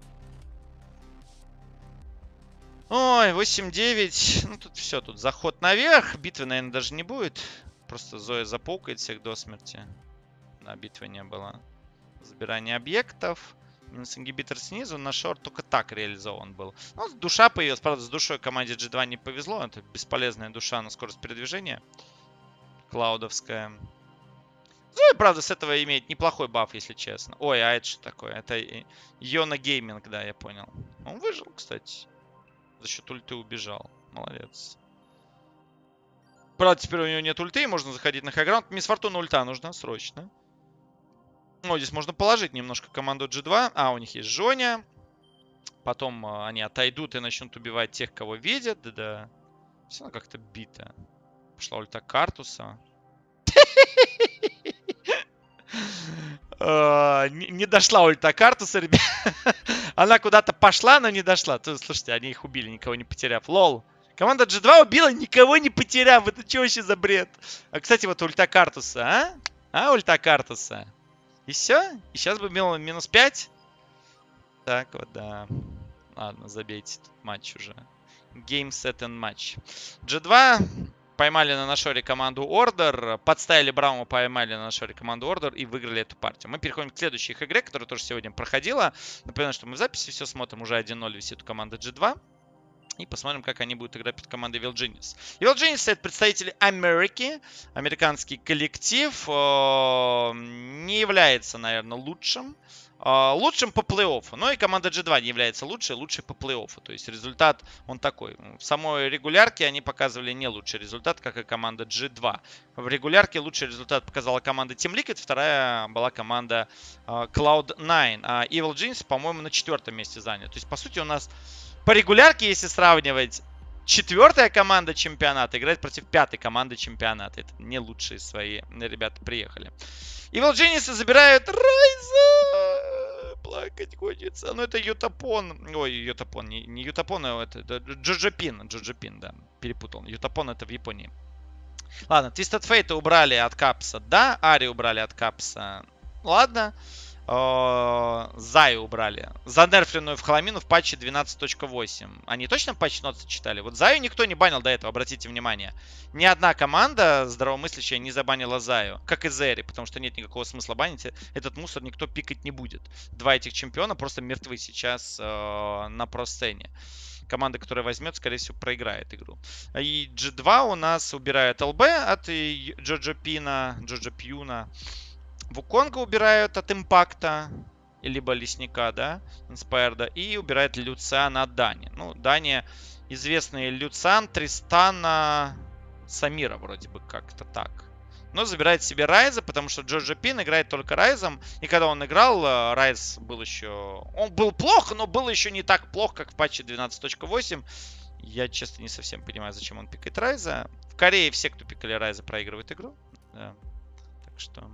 Ой, восемь девять. Ну, тут все. Тут заход наверх. Битвы, наверное, даже не будет. Просто Зоя запаукает всех до смерти. Да, битвы не было. Забирание объектов. Минус ингибитор снизу, на шорт только так реализован был. Ну, душа появилась. Правда, с душой команде джи два не повезло. Это бесполезная душа на скорость передвижения. Клаудовская. Зоя, правда, с этого имеет неплохой баф, если честно. Ой, а это что такое? Это Йона Гейминг, да, я понял. Он выжил, кстати. За счет ульты убежал. Молодец. Правда, теперь у него нет ульты, можно заходить на хайграунд. Мисс Фортуна ульта нужна срочно. Ну, здесь можно положить немножко команду джи два. А, у них есть Жоня. Потом а, они отойдут и начнут убивать тех, кого видят. Да-да. Все как-то бито. Пошла ульта Картуса. Не дошла ульта Картуса, ребят. Она куда-то пошла, но не дошла. Слушайте, они их убили, никого не потеряв. Лол. Команда джи два убила, никого не потеряв. Это что вообще за бред? А, кстати, вот ульта Картуса, а? А, ульта Картуса. И все? И сейчас бы минус пять? Так вот, да. Ладно, забейте тут матч уже. Game, set and match. джи два. Поймали на нашоре команду Order. Подставили Браума, поймали на нашоре команду Order и выиграли эту партию. Мы переходим к следующей их игре, которая тоже сегодня проходила. Напоминаю, что мы в записи все смотрим. Уже один ноль висит у команды джи два. И посмотрим, как они будут играть под командой Evil Genius. Evil Genius — это представители Америки. Американский коллектив. Не является, наверное, лучшим. Лучшим по плей-оффу. Но и команда джи два не является лучшей, лучшей по плей-оффу. То есть результат он такой. В самой регулярке они показывали не лучший результат, как и команда джи два. В регулярке лучший результат показала команда Team Liquid, вторая была команда uh, клауд найн. А Evil Genius, по-моему, на четвертом месте занят. То есть, по сути, у нас по регулярке, если сравнивать, четвертая команда чемпионата играет против пятой команды чемпионата. Это не лучшие свои ребята приехали. Evil Genius забирают Райза. Плакать хочется. Ну, это Ютапон. Ой, Ютапон. Не, не Ютапон, а это, это Джоджопин. Джоджопин, да. Перепутал. Ютапон — это в Японии. Ладно, Twisted Fate убрали от Капса. Да, Ари убрали от Капса. Ладно. Заю убрали. Занерфленную в хламину в патче двенадцать точка восемь. Они точно патч ноты читали? Вот Заю никто не банил до этого, обратите внимание. Ни одна команда здравомыслящая не забанила Заю. Как и Зери, потому что нет никакого смысла банить. Этот мусор никто пикать не будет. Два этих чемпиона просто мертвы сейчас э, на про-сцене. Команда, которая возьмет, скорее всего, проиграет игру. И джи два у нас убирает эл би от Джоджопина, Джоджопьюна. Вуконга убирают от Импакта, либо Лесника, да, Инспайрда, и убирает Люциана от Дани. Ну, Дани известный Люциан, Тристана, Самира вроде бы как-то так. Но забирает себе Райза, потому что Джорджо Пин играет только Райзом. И когда он играл, Райз был еще... Он был плохо, но был еще не так плохо, как в патче двенадцать точка восемь. Я, честно, не совсем понимаю, зачем он пикает Райза. В Корее все, кто пикали Райза, проигрывают игру. Да. Так что...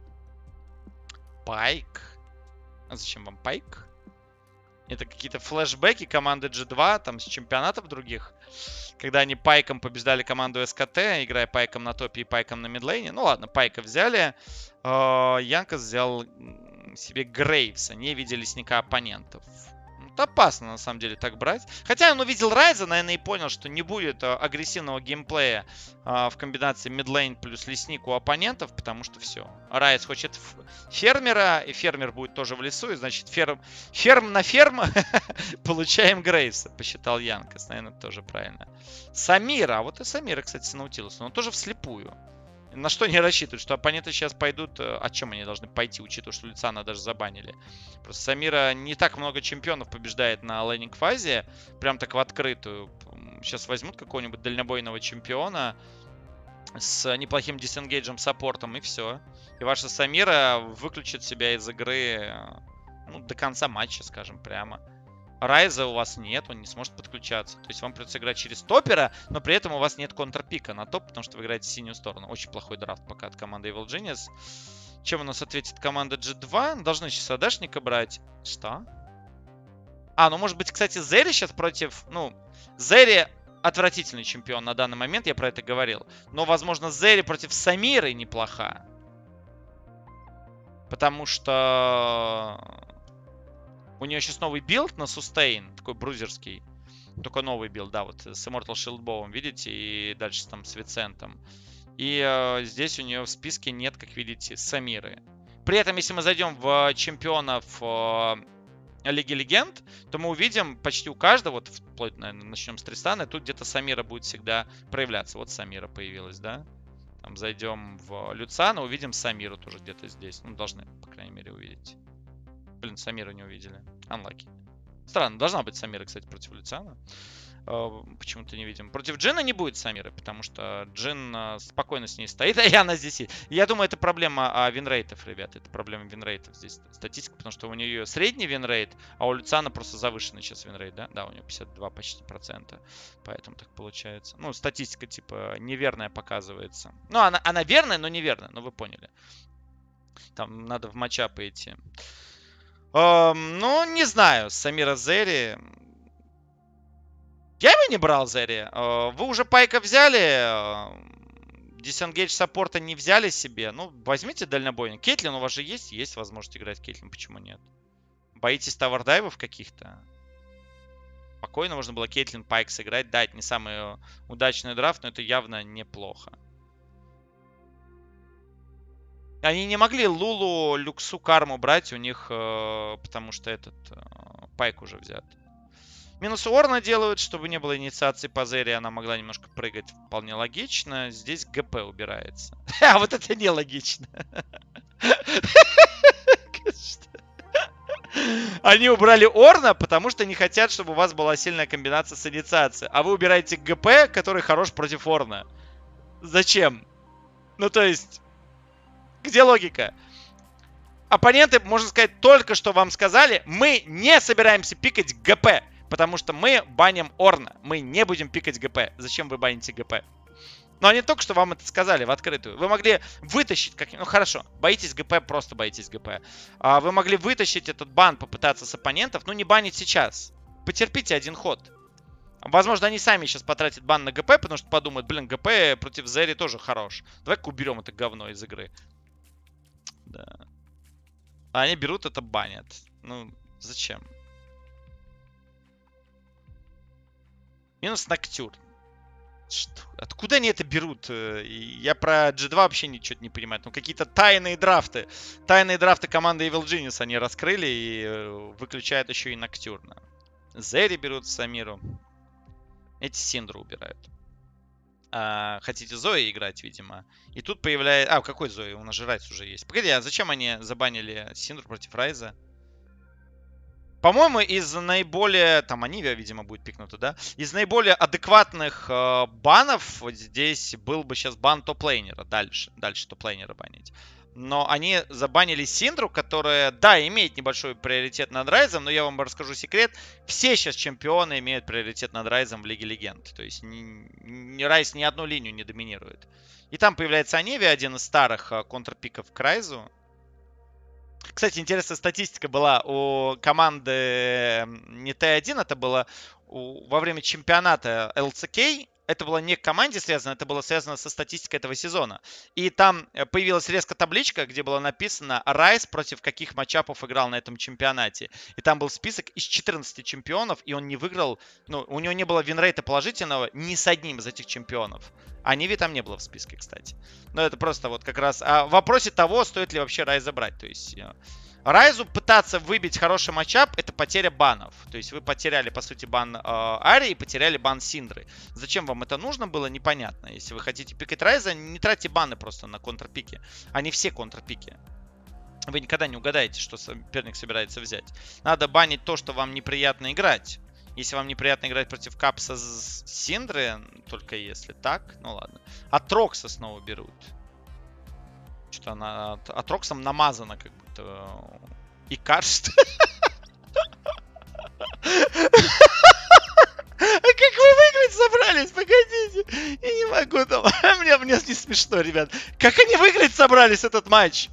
Пайк. А зачем вам Пайк? Это какие-то флешбеки команды джи два, там, с чемпионатов других. Когда они Пайком побеждали команду эс ка тэ, играя Пайком на топе и Пайком на мидлейне. Ну ладно, Пайка взяли. Янкас взял себе Грейвса, не видя лесника оппонентов. Это опасно, на самом деле, так брать. Хотя он увидел Райза, наверное, и понял, что не будет агрессивного геймплея в комбинации мидлейн плюс лесник у оппонентов, потому что все. Райз хочет фермера, и фермер будет тоже в лесу, и значит ферм, ферм на ферм получаем Грейвса, посчитал Янкас. Наверное, тоже правильно. Самира, а вот и Самира, кстати, с Наутилусом, он тоже вслепую. На что не рассчитывают, что оппоненты сейчас пойдут... О чем они должны пойти, учитывая, что Люциана даже забанили. Просто Самира не так много чемпионов побеждает на лейнинг-фазе. Прям так в открытую. Сейчас возьмут какого-нибудь дальнобойного чемпиона с неплохим дисенгейджем, саппортом, и все. И ваша Самира выключит себя из игры, ну, до конца матча, скажем прямо. Райза у вас нет, он не сможет подключаться. То есть вам придется играть через топера, но при этом у вас нет контрпика на топ, потому что вы играете в синюю сторону. Очень плохой драфт пока от команды Evil Genius. Чем у нас ответит команда джи два? Должны сейчас АДшника брать. Что? А, ну может быть, кстати, Зери сейчас против... Ну, Зери отвратительный чемпион на данный момент, я про это говорил. Но, возможно, Зери против Самиры неплоха. Потому что... У нее сейчас новый билд на сустейн, такой брузерский. Только новый билд, да, вот с Immortal Shield Bow, видите, и дальше там с Вицентом. И э, здесь у нее в списке нет, как видите, Самиры. При этом, если мы зайдем в чемпионов э, Лиги Легенд, то мы увидим почти у каждого, вот вплоть, наверное, начнем с Тристана, тут где-то Самира будет всегда проявляться. Вот Самира появилась, да. Там зайдем в Люциана, увидим Самиру тоже где-то здесь. Ну, должны, по крайней мере, увидеть. Блин, Самира не увидели. Unlucky. Странно, должна быть Самира, кстати, против Люциана. Почему-то не видим. Против Джина не будет Самиры, потому что Джин спокойно с ней стоит, а она здесь есть. Я думаю, это проблема винрейтов, ребят. Это проблема винрейтов здесь. Статистика, потому что у нее средний винрейт, а у Люциана просто завышенный сейчас винрейт, да? Да, у нее пятьдесят два почти процента. Поэтому так получается. Ну, статистика, типа, неверная показывается. Ну, она, она верная, но неверная. Ну, вы поняли. Там надо в матчапы идти. Uh, ну, не знаю, Самира Зери. Я его не брал, Зери. Uh, вы уже Пайка взяли. Uh, Disengage саппорта не взяли себе. Ну, возьмите дальнобойник. Кейтлин у вас же есть? Есть возможность играть Кейтлин. Почему нет? Боитесь тавардайвов каких-то? Спокойно можно было Кейтлин Пайк сыграть. Да, это не самый удачный драфт, но это явно неплохо. Они не могли Лулу, Люксу, Карму брать у них, э, потому что этот э, Пайк уже взят. Минус Орна делают, чтобы не было инициации по Зере. Она могла немножко прыгать, вполне логично. Здесь ГП убирается. А вот это нелогично. Они убрали Орна, потому что не хотят, чтобы у вас была сильная комбинация с инициацией. А вы убираете ГП, который хорош против Орна. Зачем? Ну, то есть, где логика? Оппоненты, можно сказать, только что вам сказали, мы не собираемся пикать ГП, потому что мы баним Орна. Мы не будем пикать ГП. Зачем вы баните ГП? Но они только что вам это сказали в открытую. Вы могли вытащить, как... ну хорошо, боитесь ГП, просто боитесь ГП. А вы могли вытащить этот бан, попытаться с оппонентов, но не банить сейчас. Потерпите один ход. Возможно, они сами сейчас потратят бан на ГП, потому что подумают, блин, ГП против Зери тоже хорош. Давай-ка уберем это говно из игры. Да. А они берут это, банят. Ну, зачем? Минус Ноктюрн. Что? Откуда они это берут? Я про джи два вообще ничего не понимаю. Ну, какие-то тайные драфты. Тайные драфты команды Evil Genius они раскрыли и выключают еще и Ноктюрна. Зери берут в Самиру. Эти Синдру убирают. А, хотите Зои играть, видимо. И тут появляется... А, какой Зои? У нас же Райз уже есть. Погоди, а зачем они забанили Синдру против Райза? По-моему, из наиболее... Там Анивия, видимо, будет пикнута, да? Из наиболее адекватных э, банов вот здесь был бы сейчас бан топ-лейнера. Дальше. Дальше топ-лейнера банить. Но они забанили Синдру, которая, да, имеет небольшой приоритет над Райзом, но я вам расскажу секрет. Все сейчас чемпионы имеют приоритет над Райзом в Лиге Легенд. То есть ни, ни, Райз ни одну линию не доминирует. И там появляется Анивия, один из старых э, контрпиков к Райзу. Кстати, интересная статистика была у команды не Т один, это было у, во время чемпионата эл си кей. Это было не к команде связано, это было связано со статистикой этого сезона. И там появилась резко табличка, где было написано Райз против каких матчапов играл на этом чемпионате. И там был список из четырнадцати чемпионов, и он не выиграл, ну, у него не было винрейта положительного ни с одним из этих чемпионов. А Ниви там не было в списке, кстати. Но это просто вот как раз о вопросе того, стоит ли вообще Райза брать. То есть Райзу пытаться выбить хороший матчап — это потеря банов. То есть вы потеряли, по сути, бан э, Ари и потеряли бан Синдры. Зачем вам это нужно было, непонятно. Если вы хотите пикать Райза, не тратьте баны просто на контрпики. Они все контрпики. Вы никогда не угадаете, что соперник собирается взять. Надо банить то, что вам неприятно играть. Если вам неприятно играть против Капса с Синдры, только если так, ну ладно. Атрокса снова берут. Что-то она Атроксом намазана как будто. И карст. А как вы выиграть собрались? Погодите. Я не могу там. Мне, мне не смешно, ребят. Как они выиграть собрались этот матч?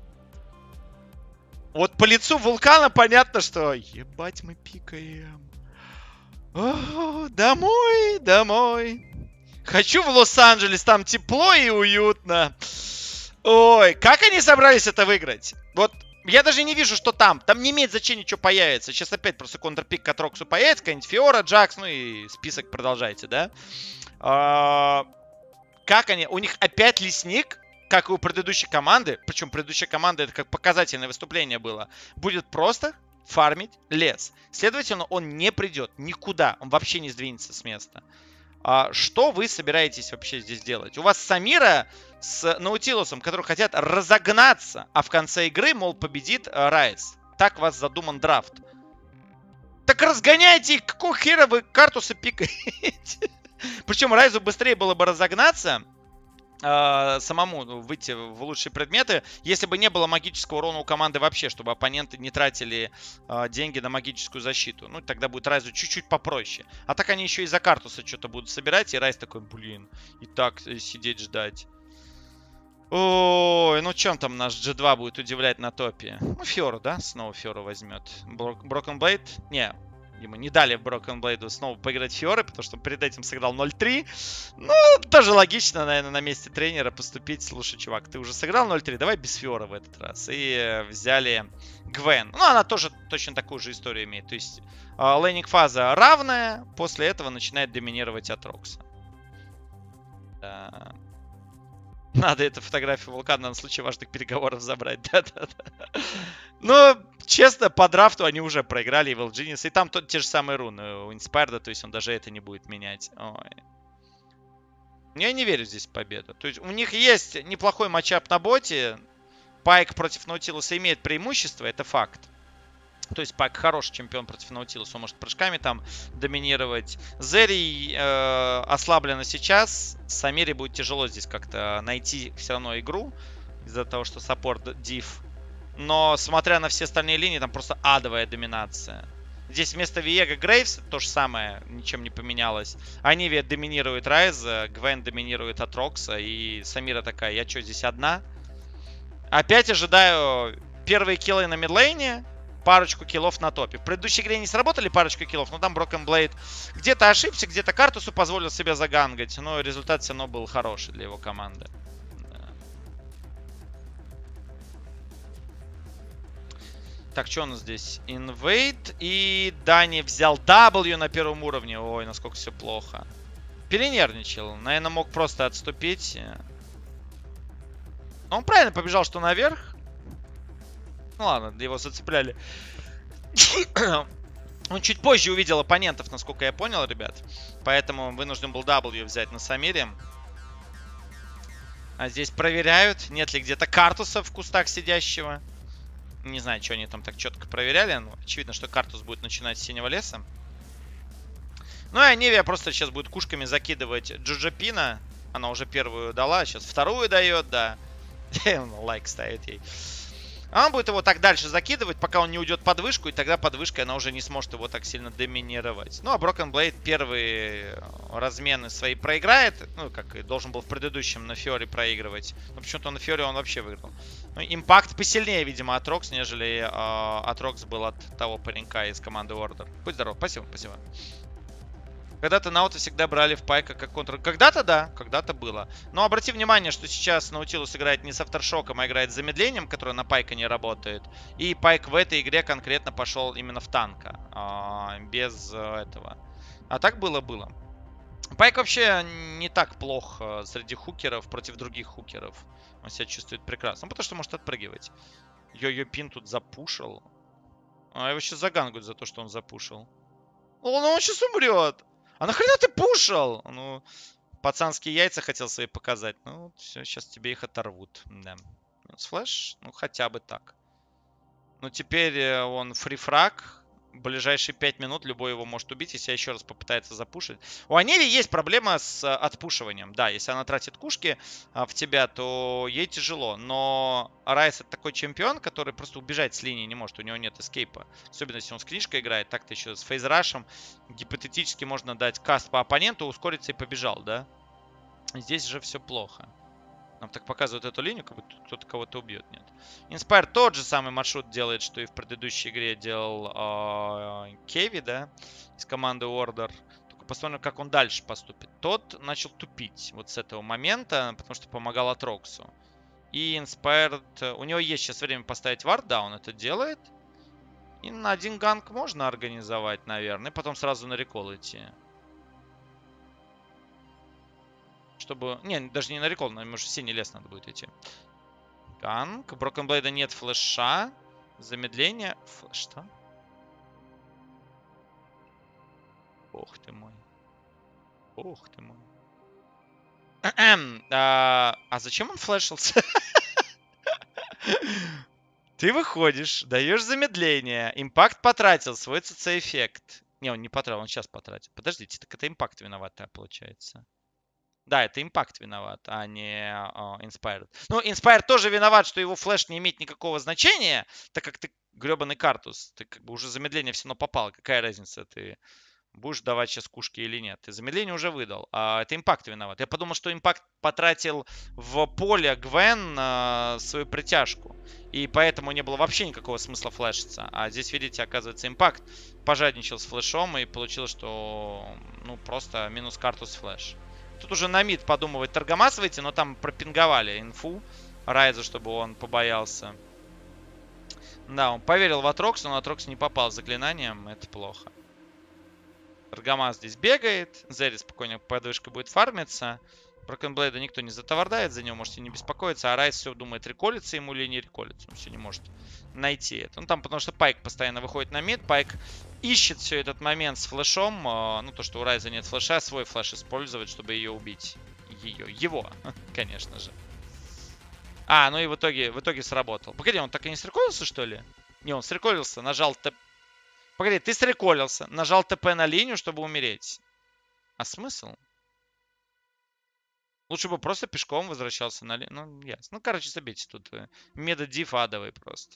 Вот по лицу Вулкана понятно, что... Ебать, мы пикаем. О, домой, домой. Хочу в Лос-Анджелес, там тепло и уютно. Ой, как они собрались это выиграть? Вот я даже не вижу, что там. Там не имеет значения, что появится. Сейчас опять просто контрпик к Атроксу появится. Какая-нибудь Фиора, Джакс, ну и список продолжайте, да? А, как они? У них опять лесник, как и у предыдущей команды. Причем предыдущая команда, это как показательное выступление было. Будет просто фармить лес. Следовательно, он не придет никуда. Он вообще не сдвинется с места. А что вы собираетесь вообще здесь делать? У вас Самира с Наутилусом, которые хотят разогнаться, а в конце игры, мол, победит Райз. Так у вас задуман драфт. Так разгоняйте, какого хера вы картусы пикаете? Причем Райзу быстрее было бы разогнаться, э, самому выйти в лучшие предметы, если бы не было магического урона у команды вообще, чтобы оппоненты не тратили э, деньги на магическую защиту. Ну, тогда будет Райзу чуть-чуть попроще. А так они еще и за картуса что-то будут собирать, и Райз такой, блин, и так сидеть ждать. Ой, ну чем там наш джи два будет удивлять на топе? Ну, Фиору, да? Снова Фиору возьмет. Broken Blade? Не, ему не дали Broken Blade снова поиграть Фиоры, потому что он перед этим сыграл ноль три. Ну, тоже логично, наверное, на месте тренера поступить. Слушай, чувак, ты уже сыграл ноль три, давай без Фиора в этот раз. И взяли Гвен. Ну, она тоже точно такую же историю имеет. То есть лейнинг фаза равная, после этого начинает доминировать Атрокса. Да. Надо эту фотографию вулкана на случай важных переговоров забрать. Да-да-да. Но, честно, по драфту они уже проиграли Evil Genius. И там тот, те же самые руны у Инспайрда, то есть он даже это не будет менять. Ой. Я не верю здесь в победу. То есть у них есть неплохой матчап на боте. Пайк против Наутилуса имеет преимущество, это факт. То есть Пайк хороший чемпион против Наутилуса, он может прыжками там доминировать. Зерий э, ослаблена сейчас. Самире будет тяжело здесь как-то найти все равно игру. Из-за того, что саппорт див. Но смотря на все остальные линии, там просто адовая доминация. Здесь вместо Виега Грейвс то же самое, ничем не поменялось. Анивия доминирует Райза, Гвен доминирует Атрокса. И Самира такая, я что, здесь одна? Опять ожидаю первые киллы на мидлейне. Парочку киллов на топе. В предыдущей игре не сработали парочку киллов, но там Broken Blade где-то ошибся, где-то Картусу позволил себя загангать. Но результат все равно был хороший для его команды. Да. Так, что у нас здесь? Invade. И Дани взял W на первом уровне. Ой, насколько все плохо. Перенервничал. Наверное, мог просто отступить. Но он правильно побежал, что наверх. Ну ладно, его зацепляли. Он чуть позже увидел оппонентов, насколько я понял, ребят. Поэтому вынужден был W взять на Самире. А здесь проверяют, нет ли где-то Картуса в кустах сидящего. Не знаю, что они там так четко проверяли. Но очевидно, что Картус будет начинать с синего леса. Ну и Анивия просто сейчас будет кушками закидывать Джуджапина. Она уже первую дала, сейчас вторую дает, да. Лайк ставит ей. А он будет его так дальше закидывать, пока он не уйдет под вышку, и тогда под вышкой она уже не сможет его так сильно доминировать. Ну, а Broken Blade первые размены свои проиграет, ну, как и должен был в предыдущем на Фиоре проигрывать. Но почему-то на Фиоре он вообще выиграл. Ну, импакт посильнее, видимо, от Рокс, нежели э, от Рокс был от того паренька из команды Order. Будь здоров, спасибо, спасибо. Когда-то Наута всегда брали в Пайка как контр. Когда-то да, когда-то было. Но обрати внимание, что сейчас Наутилус играет не с Афтершоком, а играет с замедлением, которое на Пайка не работает. И Пайк в этой игре конкретно пошел именно в танка. А, без этого. А так было-было. Пайк вообще не так плох среди хукеров против других хукеров. Он себя чувствует прекрасно. Ну, потому что может отпрыгивать. Йо-Йо Пин тут запушил. А его сейчас загангают за то, что он запушил. О, ну он сейчас умрет. А нахрена ты пушил? Ну, пацанские яйца хотел свои показать. Ну, все, сейчас тебе их оторвут. Да. Минус флэш. Ну, хотя бы так. Ну, теперь он фрифраг. Ближайшие пять минут любой его может убить, если еще раз попытается запушить. У Анели есть проблема с отпушиванием. Да, если она тратит кушки в тебя, то ей тяжело. Но Райс это такой чемпион, который просто убежать с линии не может. У него нет эскейпа. Особенно если он с книжкой играет. Так-то еще с фейзрашем гипотетически можно дать каст по оппоненту, ускориться и побежал, да? Здесь же все плохо. Нам так показывают эту линию, как будто кто-то кого-то убьет. Нет. Инспайр тот же самый маршрут делает, что и в предыдущей игре делал э, Кеви, да, из команды Order. Только посмотрим, как он дальше поступит. Тот начал тупить вот с этого момента, потому что помогал Атроксу. И Инспайр, у него есть сейчас время поставить вард, да, он это делает. И на один ганг можно организовать, наверное, и потом сразу на рекол идти. Чтобы... Не, даже не на рекол, нам уже в синий лес надо будет идти. Ганг. Broken Blade нет флеша. Замедление. Флэш, что? Ох ты мой. Ох ты мой. а, а зачем он флешился? Ты выходишь, даешь замедление. Импакт потратил свой ЦЦ-эффект. Не, он не потратил, он сейчас потратил. Подождите, так это импакт виноват, получается. Да, это импакт виноват, а не uh, Inspired. Ну, Inspired тоже виноват, что его флеш не имеет никакого значения, так как ты гребаный Картус. Ты как бы уже замедление все равно попало. Какая разница, ты будешь давать сейчас кушки или нет. Ты замедление уже выдал, а это импакт виноват. Я подумал, что импакт потратил в поле Гвен э, свою притяжку. И поэтому не было вообще никакого смысла флешиться. А здесь, видите, оказывается, импакт пожадничал с флешом и получилось, что ну просто минус карту с флеш. Тут уже на мид подумывает Таргамас выйти, но там пропинговали инфу Райза, чтобы он побоялся. Да, он поверил в Атрокс, но Атрокс не попал с заклинанием. Это плохо. Таргамас здесь бегает. Зери спокойно под вышкой будет фармиться. Брокенблейда никто не затовардает, за него можете не беспокоиться. А Райз все думает, реколится ему или не реколится. Он все не может найти это. Ну там потому что Пайк постоянно выходит на мид. Пайк ищет все этот момент с флешом. Ну то, что у Райза нет флеша, свой флеш использовать, чтобы ее убить. Ее. Его, конечно же. А, ну и в итоге, в итоге сработал. Погоди, он так и не среколился, что ли? Не, он среколился, нажал ТП. Погоди, ты среколился, нажал ТП на линию, чтобы умереть. А смысл? Лучше бы просто пешком возвращался на линию. Ну, ясно. Ну, короче, забейте тут. Медодив адовый просто.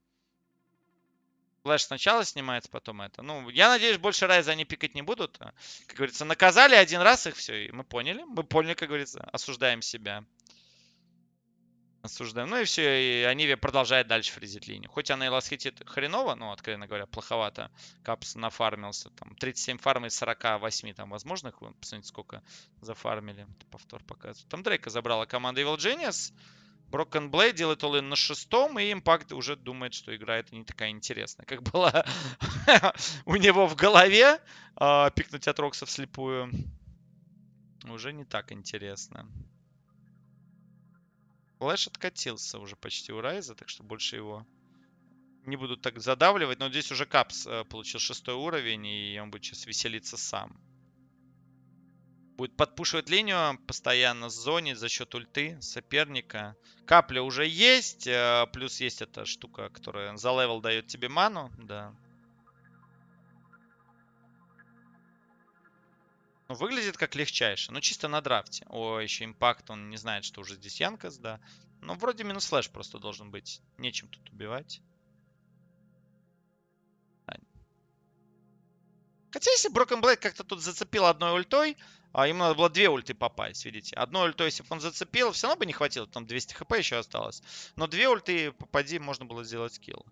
Флэш сначала снимается, потом это. Ну, я надеюсь, больше Райза они пикать не будут. Как говорится, наказали один раз их, все, и мы поняли. Мы поняли, как говорится, осуждаем себя. Осуждаем. Ну и все, и Анивия продолжает дальше фризить линию. Хоть она и ласхитит хреново, ну, откровенно говоря, плоховато. Капс нафармился. Там тридцать семь фарм из сорока восьми там возможных. Вы посмотрите, сколько зафармили. Это повтор показывает. Там Дрейка забрала команда Evil Genius. Broken Blade делает all-in на шестом. И Impact уже думает, что игра это не такая интересная, как была у него в голове. Пикнуть от Рокса вслепую уже не так интересно. Флэш откатился уже почти у Райза, так что больше его не будут так задавливать. Но здесь уже Капс э, получил шестой уровень, и он будет сейчас веселиться сам. Будет подпушивать линию постоянно с зоне за счет ульты соперника. Капля уже есть, э, плюс есть эта штука, которая за левел дает тебе ману. Да. Ну, выглядит как легчайше. Ну, чисто на драфте. О, еще импакт. Он не знает, что уже здесь Янкас, да. Ну, вроде минус флэш просто должен быть. Нечем тут убивать. Хотя, если Broken Blade как-то тут зацепил одной ультой, а ему надо было две ульты попасть, видите. Одной ультой, если бы он зацепил, все равно бы не хватило. Там двести хп еще осталось. Но две ульты попади, можно было сделать килл.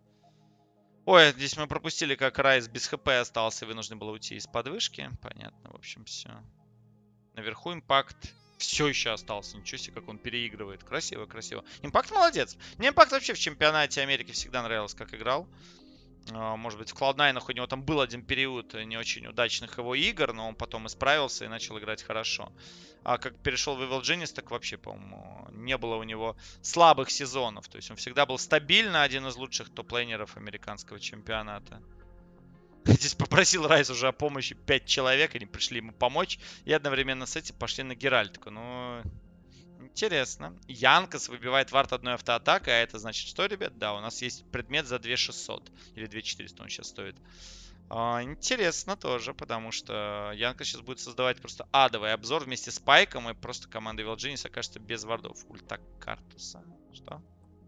Ой, здесь мы пропустили, как Райз без хп остался и вынужден был уйти из подвышки. Понятно, в общем, все. Наверху импакт все еще остался. Ничего себе, как он переигрывает. Красиво, красиво. Импакт молодец. Мне импакт вообще в чемпионате Америки всегда нравилось, как играл. Может быть, в клауд найн у него там был один период не очень удачных его игр, но он потом исправился и начал играть хорошо. А как перешел в Evil Genius, так вообще, по-моему, не было у него слабых сезонов. То есть он всегда был стабильно один из лучших топ-лейнеров американского чемпионата. Здесь попросил Райз уже о помощи пять человек, они пришли ему помочь. И одновременно с этим пошли на Геральтику. Ну, интересно. Янкас выбивает вард одной автоатакой. А это значит что, ребят? Да, у нас есть предмет за две тысячи шестьсот. Или две тысячи четыреста он сейчас стоит. А, интересно тоже, потому что Янкас сейчас будет создавать просто адовый обзор вместе с Пайком. И просто команда Evil Genius окажется без вардов. Ульта Картуса. Что?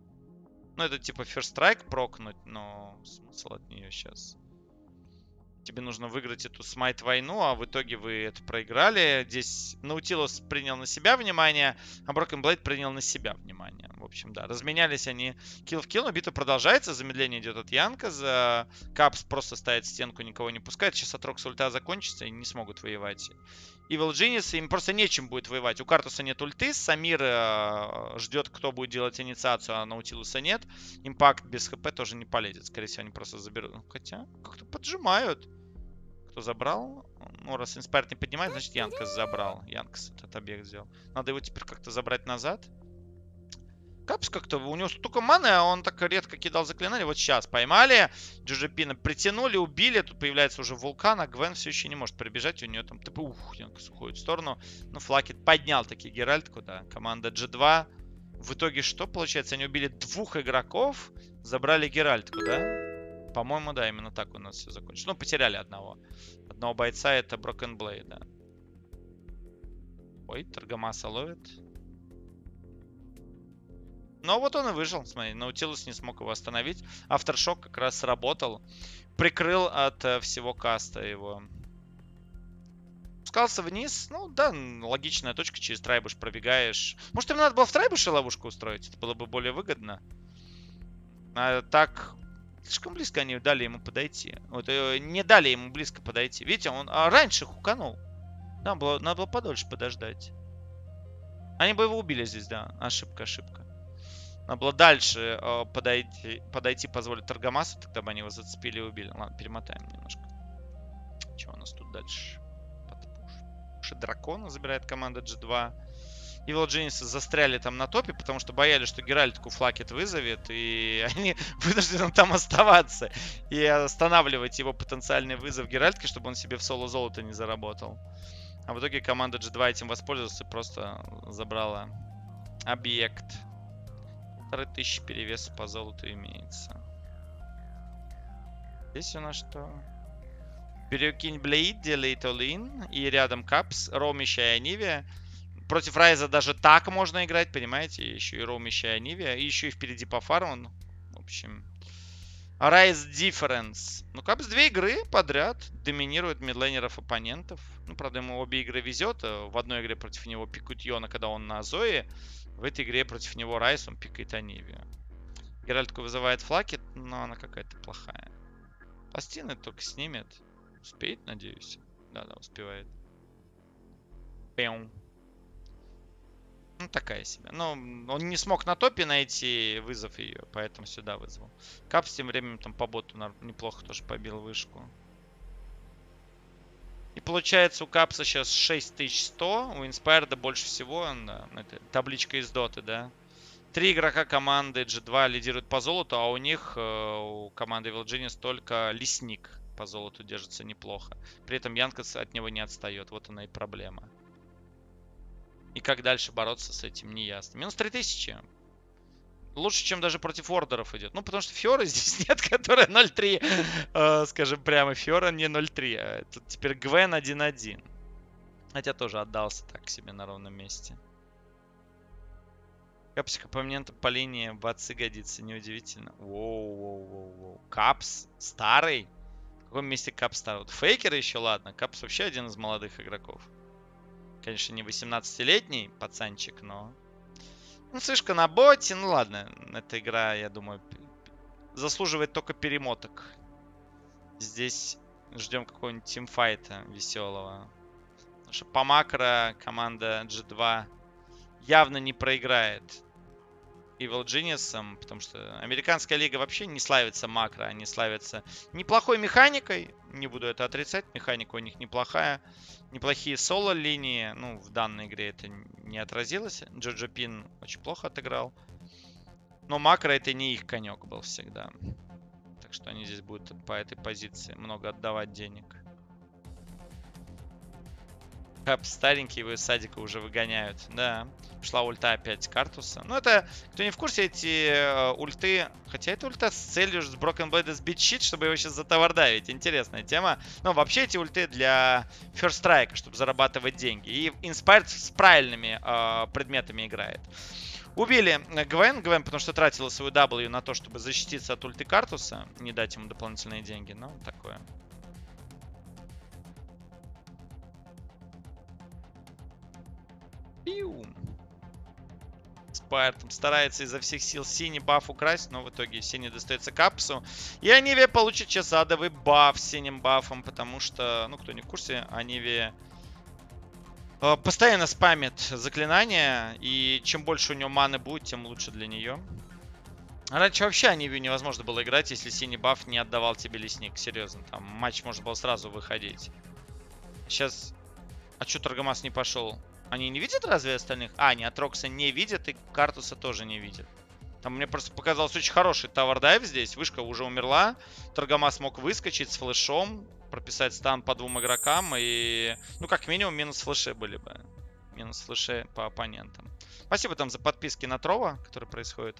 Ну, это типа First Strike прокнуть, но смысл от нее сейчас... Тебе нужно выиграть эту смайт-войну, а в итоге вы это проиграли. Здесь Наутилус принял на себя внимание, а Broken Blade принял на себя внимание. В общем, да, разменялись они килл в килл, но битва продолжается. Замедление идет от Янка. За Капс просто ставит стенку, никого не пускает. Сейчас Атрокс ульта закончится и не смогут воевать. Evil Genius, им просто нечем будет воевать. У Картуса нет ульты, Самир э, ждет, кто будет делать инициацию, а Наутилуса нет. Импакт без хп тоже не полезет. Скорее всего, они просто заберут. Хотя, как-то поджимают. Кто забрал? Ну, раз Инспайр не поднимает, значит Янкас забрал. Янкас этот объект сделал. Надо его теперь как-то забрать назад. Капс как-то, у него столько маны, а он так редко кидал заклинания. Вот сейчас поймали. Джужепина притянули, убили. Тут появляется уже вулкан, а Гвен все еще не может прибежать. У нее там ТП. Ух, Янкас уходит в сторону. Ну, Флакет поднял таки Геральтку, да. Команда джи два. В итоге что получается? Они убили двух игроков, забрали Геральтку, да? По-моему, да, именно так у нас все закончилось. Ну, потеряли одного. Одного бойца, это Broken Blade, да. Ой, Таргамаса ловит. Ну, вот он и выжил, смотри. Наутилус не смог его остановить. Aftershock как раз сработал. Прикрыл от всего каста его. Спускался вниз. Ну да, логичная точка. Через трайбуш пробегаешь. Может, им надо было в трайбуше ловушку устроить? Это было бы более выгодно. А так... Слишком близко они дали ему подойти. Вот, э, не дали ему близко подойти. Видите, он а раньше хуканул. Надо было, надо было подольше подождать. Они бы его убили здесь, да. Ошибка, ошибка. Надо было дальше э, подойти, подойти, позволить Таргамасу. Тогда бы они его зацепили и убили. Ладно, перемотаем немножко. Что у нас тут дальше? Подпуш. Дракона забирает команда джи два. Evil Geniuses застряли там на топе, потому что боялись, что Геральтику флакет вызовет, и они вынуждены там оставаться и останавливать его потенциальный вызов Геральтки, чтобы он себе в соло золото не заработал. А в итоге команда джи два этим воспользовалась и просто забрала объект. Полторы тысячи перевеса по золоту имеется. Здесь у нас что? Бирюкинь Блейд делает all-in, и рядом Капс, Ромища и Анивия. Против Райза даже так можно играть, понимаете? Еще и Ромища и Анивия. И еще и впереди по фарму. В общем... Райз Difference. Ну, Капс две игры подряд доминирует мидлейнеров оппонентов. Ну, правда, ему обе игры везет. В одной игре против него пикают Йона, когда он на Зое. В этой игре против него Райз, он пикает Анивию. Геральтку вызывает флакет, но она какая-то плохая. Пластины только снимет. Успеет, надеюсь. Да-да, успевает. Пэум. Ну, такая себе. Но он не смог на топе найти вызов ее, поэтому сюда вызвал. Капс тем временем там по боту неплохо тоже побил вышку. И получается у Капса сейчас шесть тысяч сто, у Инспайрда больше всего. Да, это табличка из доты, да. Три игрока команды джи два лидируют по золоту, а у них, у команды Evil Genius, только Лесник по золоту держится неплохо. При этом Янкас от него не отстает. Вот она и проблема. И как дальше бороться с этим, не ясно. Минус три тысячи. Лучше, чем даже против ордеров идет. Ну, потому что Фиора здесь нет, которая ноль три. Э, скажем прямо, Фиора не ноль три. А тут теперь Гвен один один. Хотя тоже отдался так себе на ровном месте. Капсик оппонента по линии в отцы годится, неудивительно. Воу-воу-воу-воу. Капс старый? В каком месте Капс старый? Вот Фейкеры еще, ладно. Капс вообще один из молодых игроков. Конечно, не восемнадцатилетний пацанчик, но... Ну, слишком на боте. Ну, ладно. Эта игра, я думаю, заслуживает только перемоток. Здесь ждем какого-нибудь тимфайта веселого. Потому что по макро команда джи два явно не проиграет Evil Genius, потому что американская лига вообще не славится макро. Они славятся неплохой механикой. Не буду это отрицать. Механика у них неплохая. Неплохие соло-линии. Ну, в данной игре это не отразилось. Джоджо Пин очень плохо отыграл. Но макро это не их конек был всегда. Так что они здесь будут по этой позиции много отдавать денег. Кап старенький, его из садика уже выгоняют. Да, шла ульта опять Картуса. Ну, это, кто не в курсе, эти э, ульты... Хотя это ульта с целью с Broken Blade сбить щит, чтобы его сейчас затовардавить. Интересная тема. Но вообще эти ульты для First Strike, чтобы зарабатывать деньги. И Inspired с правильными э, предметами играет. Убили Гвен. Гвен, потому что тратила свою W на то, чтобы защититься от ульты Картуса. Не дать ему дополнительные деньги. Ну, такое. Пиу. Спайр там старается изо всех сил синий баф украсть, но в итоге синий достается Капсу. И Анивия получит сейчас адовый баф с синим бафом, потому что, ну, кто не в курсе, Анивия э, постоянно спамит заклинания, и чем больше у нее маны будет, тем лучше для нее. Раньше вообще Анивию невозможно было играть, если синий баф не отдавал тебе Лесник. Серьезно, там матч можно было сразу выходить. Сейчас... А что Таргамас не пошел? Они не видят разве остальных? А, они Атрокса не видят и Картуса тоже не видят. Там мне просто показалось очень хороший тавер-дайв здесь. Вышка уже умерла. Таргамас мог выскочить с флешом, прописать стан по двум игрокам. И, ну, как минимум, минус флеши были бы. Минус флеши по оппонентам. Спасибо там за подписки на Трова, которые происходят.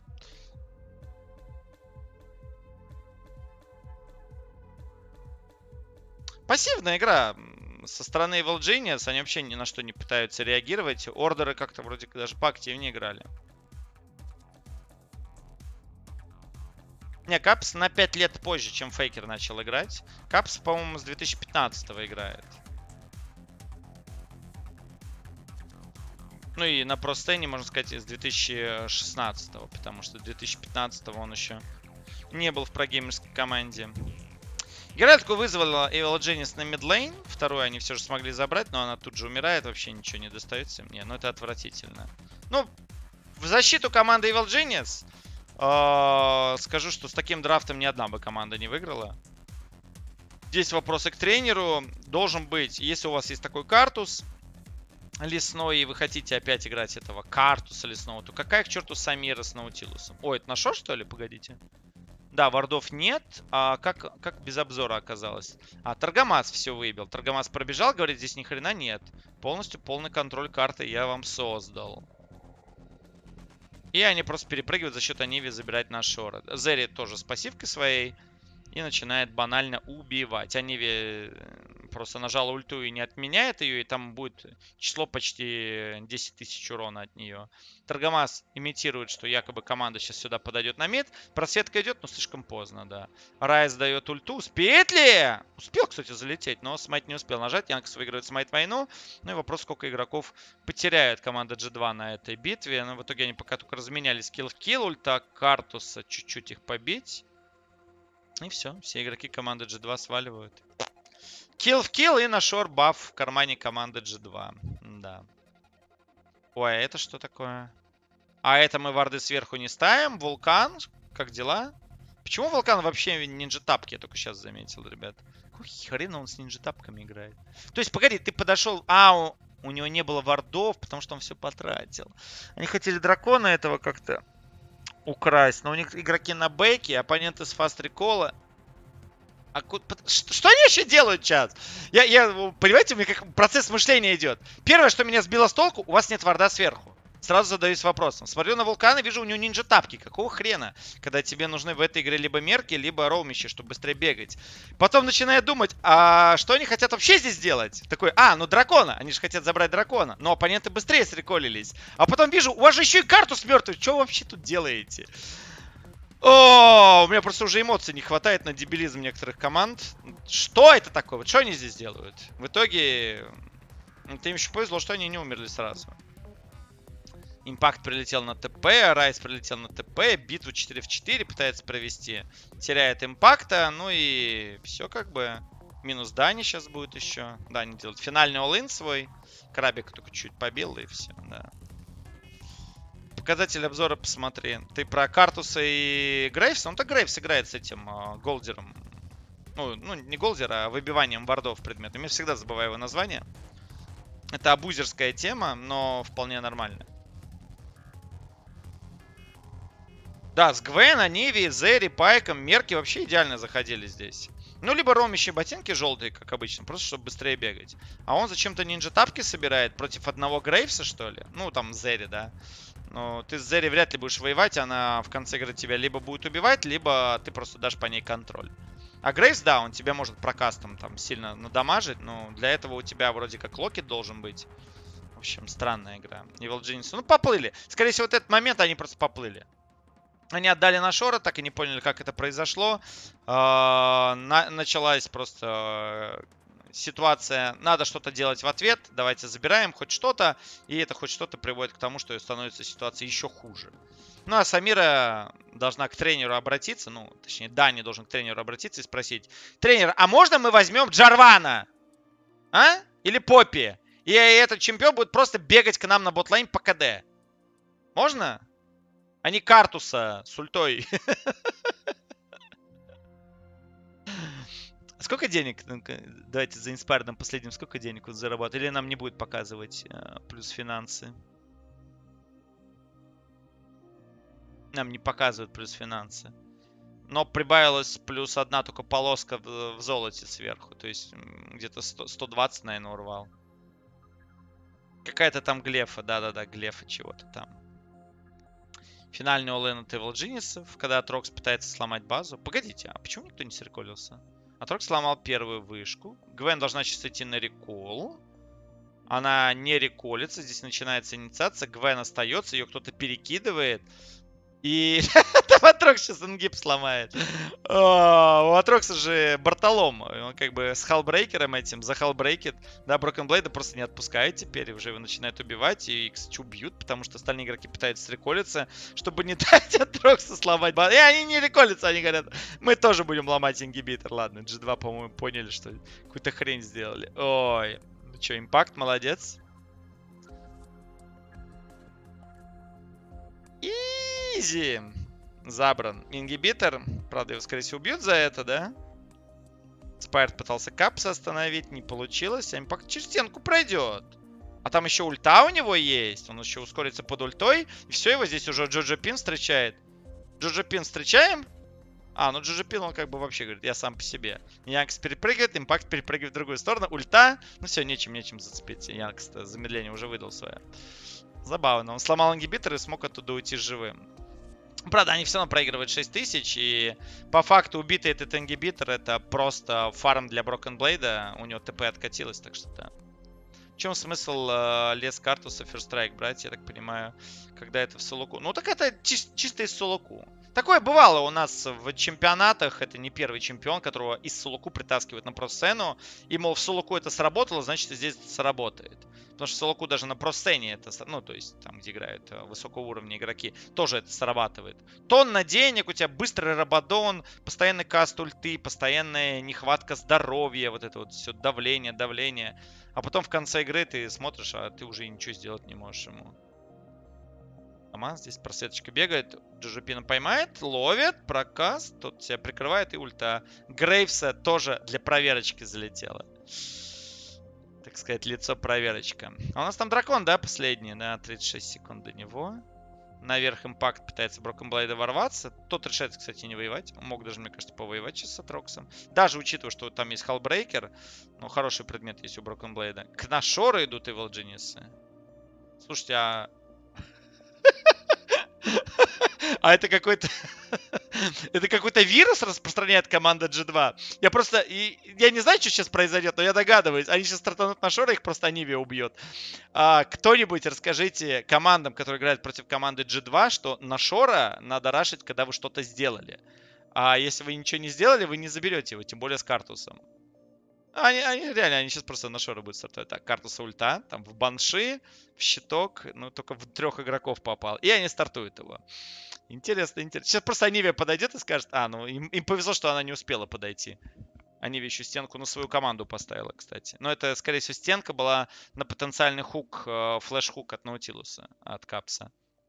Пассивная игра. Со стороны Evil Genius они вообще ни на что не пытаются реагировать. Ордеры как-то вроде даже поактивнее играли. Не, Капс на пять лет позже, чем Фейкер начал играть. Капс, по-моему, с две тысячи пятнадцатого играет. Ну и на простене, можно сказать, с две тысячи шестнадцатого, потому что две тысячи пятнадцатого он еще не был в прогеймерской команде. Геральтку вызвала Evil Genius на мидлейн. Вторую они все же смогли забрать, но она тут же умирает. Вообще ничего не достается мне. Ну, это отвратительно. Ну, в защиту команды Evil Genius э, скажу, что с таким драфтом ни одна бы команда не выиграла. Здесь вопросы к тренеру. Должен быть, если у вас есть такой картус лесной, и вы хотите опять играть этого картуса лесного, то какая к черту Самира с Наутилусом? Ой, это нашел, что ли? Погодите. Да, вардов нет. А как, как без обзора оказалось? А, Таргамас все выбил. Таргамас пробежал, говорит, здесь ни хрена нет. Полностью полный контроль карты я вам создал. И они просто перепрыгивают за счет Аниви, забирать наш шорот. Зери тоже с пассивкой своей. И начинает банально убивать. Аниви просто нажала ульту и не отменяет ее. И там будет число почти десять тысяч урона от нее. Таргамас имитирует, что якобы команда сейчас сюда подойдет на мид. Просветка идет, но слишком поздно, да. Райс дает ульту. Успеет ли? Успел, кстати, залететь, но Смайт не успел нажать. Янкс выигрывает Смайт войну. Ну и вопрос, сколько игроков потеряет команда джи два на этой битве. Но в итоге они пока только разменялись килл в килл. Ульта Картуса чуть-чуть их побить. И все, все игроки команды джи два сваливают. Килл в килл и на шор баф в кармане команды джи два. Да. Ой, а это что такое? А это мы варды сверху не ставим. Вулкан, как дела? Почему Вулкан вообще нинджа-тапки? Я только сейчас заметил, ребят. Какой хрен он с нинджа-тапками играет? То есть, погоди, ты подошел... А, у, у него не было вардов, потому что он все потратил. Они хотели дракона этого как-то украсть. Но у них игроки на бэке, оппоненты с фаст рекола. А что, что они вообще делают сейчас? Я, я, понимаете, у меня как процесс мышления идет. Первое, что меня сбило с толку, у вас нет варда сверху. Сразу задаюсь вопросом. Смотрю на Вулкана, вижу у него нинджа тапки. Какого хрена? Когда тебе нужны в этой игре либо мерки, либо роумищи, чтобы быстрее бегать. Потом начинаю думать, а что они хотят вообще здесь делать? Такой, а, ну дракона. Они же хотят забрать дракона. Но оппоненты быстрее среколились. А потом вижу, у вас же еще и картус мертвый. Что вы вообще тут делаете? О, у меня просто уже эмоций не хватает на дебилизм некоторых команд. Что это такое? Вот что они здесь делают? В итоге, ты им еще повезло, что они не умерли сразу. Импакт прилетел на ТП, Райс прилетел на ТП, битву четыре в четыре пытается провести. Теряет импакта, ну и все как бы. Минус Дани сейчас будет еще. Дани делает финальный all-in свой. Крабик только чуть побил и все, да. Показатель обзора посмотри. Ты про Картуса и Грейвса? Он-то Грейвс играет с этим э, Голдером. Ну, ну, не Голдера, а выбиванием вардов предметов. Я всегда забываю его название. Это абузерская тема, но вполне нормально. Да, с Гвен, Аниви, Зери, Пайком, Мерки вообще идеально заходили здесь. Ну, либо ромищие ботинки желтые, как обычно, просто чтобы быстрее бегать. А он зачем-то нинджа-тапки собирает против одного Грейвса, что ли? Ну, там, Зери, да. Но ты с Зери вряд ли будешь воевать, она в конце игры тебя либо будет убивать, либо ты просто дашь по ней контроль. А Грейвс, да, он тебя может прокастом там сильно надамажить, но для этого у тебя вроде как локет должен быть. В общем, странная игра. Evil Genius, ну, поплыли. Скорее всего, в этот момент они просто поплыли. Они отдали на шора, так и не поняли, как это произошло. На, началась просто ситуация, надо что-то делать в ответ, давайте забираем хоть что-то. И это хоть что-то приводит к тому, что становится ситуация еще хуже. Ну, а Самира должна к тренеру обратиться, ну, точнее, Дани должен к тренеру обратиться и спросить: тренер, а можно мы возьмем Джарвана? А? Или Поппи? И этот чемпион будет просто бегать к нам на ботлайн по КД. Можно? А не Картуса с ультой. Сколько денег? Давайте за инспайрдом последним. Сколько денег он зарабатывает? Или нам не будет показывать а, плюс финансы? Нам не показывают плюс финансы. Но прибавилась плюс одна только полоска в, в золоте сверху. То есть где-то сто двадцать, наверное, урвал. Какая-то там глефа. Да-да-да, глефа чего-то там. Финальный all-in от Evil Genius, когда Атрокс пытается сломать базу. Погодите, а почему никто не среколился? Атрокс сломал первую вышку. Гвен должна сейчас идти на рекол. Она не реколится. Здесь начинается инициация. Гвен остается. Ее кто-то перекидывает. И там Атрокс сейчас ингиб сломает. О, у Атрокса же Бартолом. Он как бы с Халбрейкером этим за Халбрейкет. Да, Broken Blade просто не отпускает теперь. Уже его начинают убивать. И Икс убьют, потому что остальные игроки пытаются реколиться, чтобы не дать Атроксу сломать. И они не реколятся, они говорят, мы тоже будем ломать ингибитор. Ладно, джи два, по-моему, поняли, что какую-то хрень сделали. Ой, ну что, импакт, молодец. Изи. Забран ингибитор. Правда, его, скорее всего, убьют за это, да? Спайр пытался капса остановить, не получилось. А импакт через стенку пройдет. А там еще ульта у него есть. Он еще ускорится под ультой. И все, его здесь уже Джоджо Пин встречает. Джоджо Пин встречаем? А, ну Джоджо Пин, он как бы вообще говорит, я сам по себе. Янкс перепрыгивает, импакт перепрыгивает в другую сторону. Ульта. Ну все, нечем, нечем зацепить. Янкс-то замедление уже выдал свое. Забавно. Он сломал ингибитор и смог оттуда уйти живым. Правда, они все равно проигрывают шесть тысяч. И по факту убитый этот ингибитор это просто фарм для Broken Blade. У него ТП откатилось, так что да. В чем смысл э, лес Картуса First Strike брать, я так понимаю, когда это в солоку? Ну так это чи чисто из солоку. Такое бывало у нас в чемпионатах. Это не первый чемпион, которого из солоку притаскивают на про-сцену. И, мол, в солоку это сработало, значит, и здесь это сработает. Потому что в солоку даже на про-сцене это, ну, то есть там, где играют высокого уровня игроки, тоже это срабатывает. Тонна денег, у тебя быстрый рабадон, постоянный каст ульты, постоянная нехватка здоровья, вот это вот все давление, давление. А потом в конце игры ты смотришь, а ты уже ничего сделать не можешь ему. Ама, здесь просветочка бегает. Джужупина поймает, ловит, прокаст. Тот себя прикрывает и ульта. Грейвса тоже для проверочки залетела. Так сказать, лицо проверочка. А у нас там дракон, да, последний? Да, тридцать шесть секунд до него. Наверх импакт пытается Broken Blade ворваться. Тот решает, кстати, не воевать. Он мог даже, мне кажется, повоевать сейчас с Атроксом. Даже учитывая, что там есть Халбрейкер. Ну, хороший предмет есть у Broken Blade. К Нашору идут Evil Genius. Слушайте, а... А это какой-то... это какой-то вирус распространяет команда джи два. Я просто... И, я не знаю, что сейчас произойдет, но я догадываюсь. Они сейчас стартанут на Шора, их просто Анивия убьет. А, кто-нибудь расскажите командам, которые играют против команды джи два, что на Шора надо рашить, когда вы что-то сделали. А если вы ничего не сделали, вы не заберете его, тем более с Картусом. Они, они реально, они сейчас просто на Шора будут стартовать. Так, Картуса ульта, там в банши, в щиток, ну только в трех игроков попал. И они стартуют его. Интересно, интересно. Сейчас просто Анивия подойдет и скажет, а, ну им, им повезло, что она не успела подойти. Анивия еще стенку на свою команду поставила, кстати. Но это, скорее всего, стенка была на потенциальный хук, флеш-хук от Наутилуса, от Капса.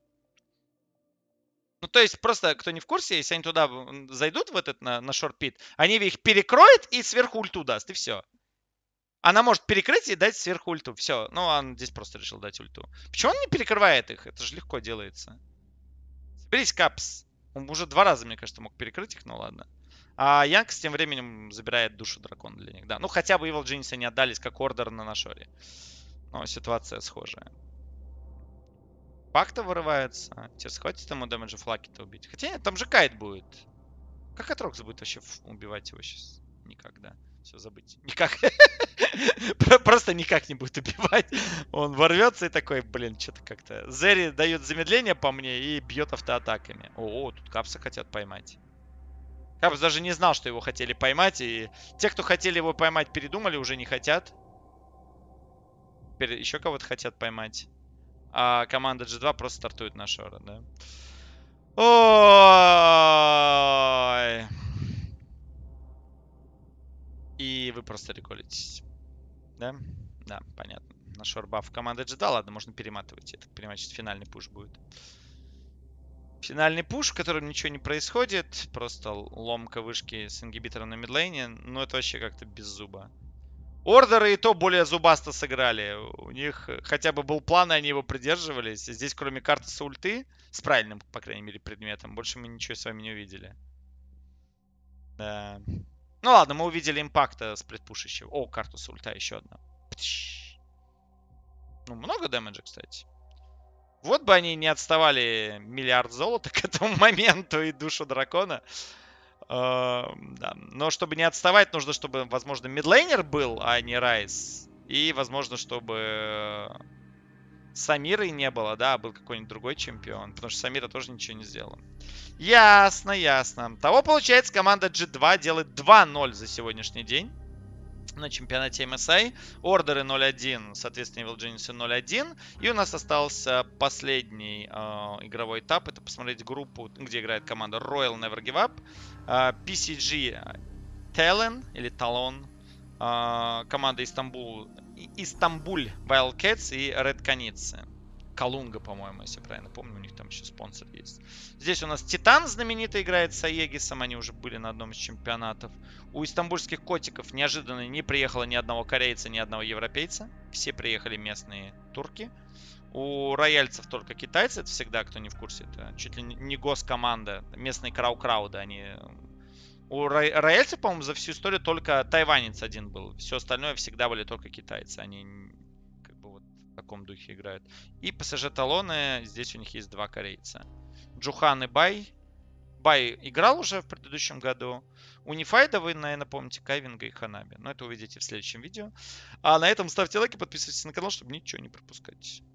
Ну, то есть, просто, кто не в курсе, если они туда зайдут, в этот, на, на шорт-пит, они их перекроют и сверху ульту даст, и все. Она может перекрыть и дать сверху ульту. Все. Ну, он здесь просто решил дать ульту. Почему он не перекрывает их? Это же легко делается. Соберись, Капс. Он уже два раза, мне кажется, мог перекрыть их, ну ладно. А Янкс тем временем забирает душу дракона для них. Да, ну хотя бы Evil Genius не отдались как ордер на Нашоре. Но ситуация схожая. Пакта вырывается. Сейчас хватит ему дэмэджа флаки-то убить. Хотя нет, там же кайт будет. Как Атрокс будет вообще убивать его сейчас? Никогда. Все, забыть. Никак. Просто никак не будет убивать. Он ворвется и такой, блин, что-то как-то... Зери дает замедление по мне и бьет автоатаками. О, тут Капса хотят поймать. Капс даже не знал, что его хотели поймать. И те, кто хотели его поймать, передумали, уже не хотят. Теперь еще кого-то хотят поймать. А команда джи два просто стартует на Шора, да? Ой. И вы просто реколитесь. Да? Да, понятно. На шорбаф команды джи два. Ладно, можно перематывать. Я так понимаю, сейчас финальный пуш будет. Финальный пуш, в котором ничего не происходит. Просто ломка вышки с ингибитором на мидлейне. Ну, это вообще как-то без зуба. Ордеры и то более зубасто сыграли. У них хотя бы был план, и они его придерживались. Здесь, кроме карты с ульты, с правильным, по крайней мере, предметом, больше мы ничего с вами не увидели. Да. Ну ладно, мы увидели импакта с предпушащего. О, карту с ульта еще одна. Пш. Ну, много дэмэджа, кстати. Вот бы они не отставали миллиард золота к этому моменту и душу дракона. Uh, да. Но чтобы не отставать, нужно, чтобы, возможно, мидлейнер был, а не Райс. И, возможно, чтобы Самиры не было, да, был какой-нибудь другой чемпион, потому что Самира тоже ничего не сделала. Ясно, ясно. Того, получается, команда джи два делает два ноль за сегодняшний день на чемпионате эм эс ай. Ордеры ноль один, соответственно, Evil Genius ноль один. И у нас остался последний э, игровой этап. Это посмотреть группу, где играет команда Royal Never Give Up, э, пи си джи Talon или Talon, э, команда Истанбул, Истанбуль Wildcats и Red Canids. Калунга, по-моему, если правильно помню, у них там еще спонсор есть. Здесь у нас Титан знаменитый играет с Аегисом, они уже были на одном из чемпионатов. У истамбульских котиков неожиданно не приехало ни одного корейца, ни одного европейца. Все приехали местные турки. У рояльцев только китайцы, это всегда, кто не в курсе, это чуть ли не госкоманда, местные крау-крауды, они... У рояльцев, по-моему, за всю историю только тайванец один был. Все остальное всегда были только китайцы, они... в таком духе играют. И ПСЖ Талоны, здесь у них есть два корейца. Джухан и Бай. Бай играл уже в предыдущем году. Унифайда вы, наверное, помните, Кайвинга и Ханаби. Но это увидите в следующем видео. А на этом ставьте лайк и подписывайтесь на канал, чтобы ничего не пропускать.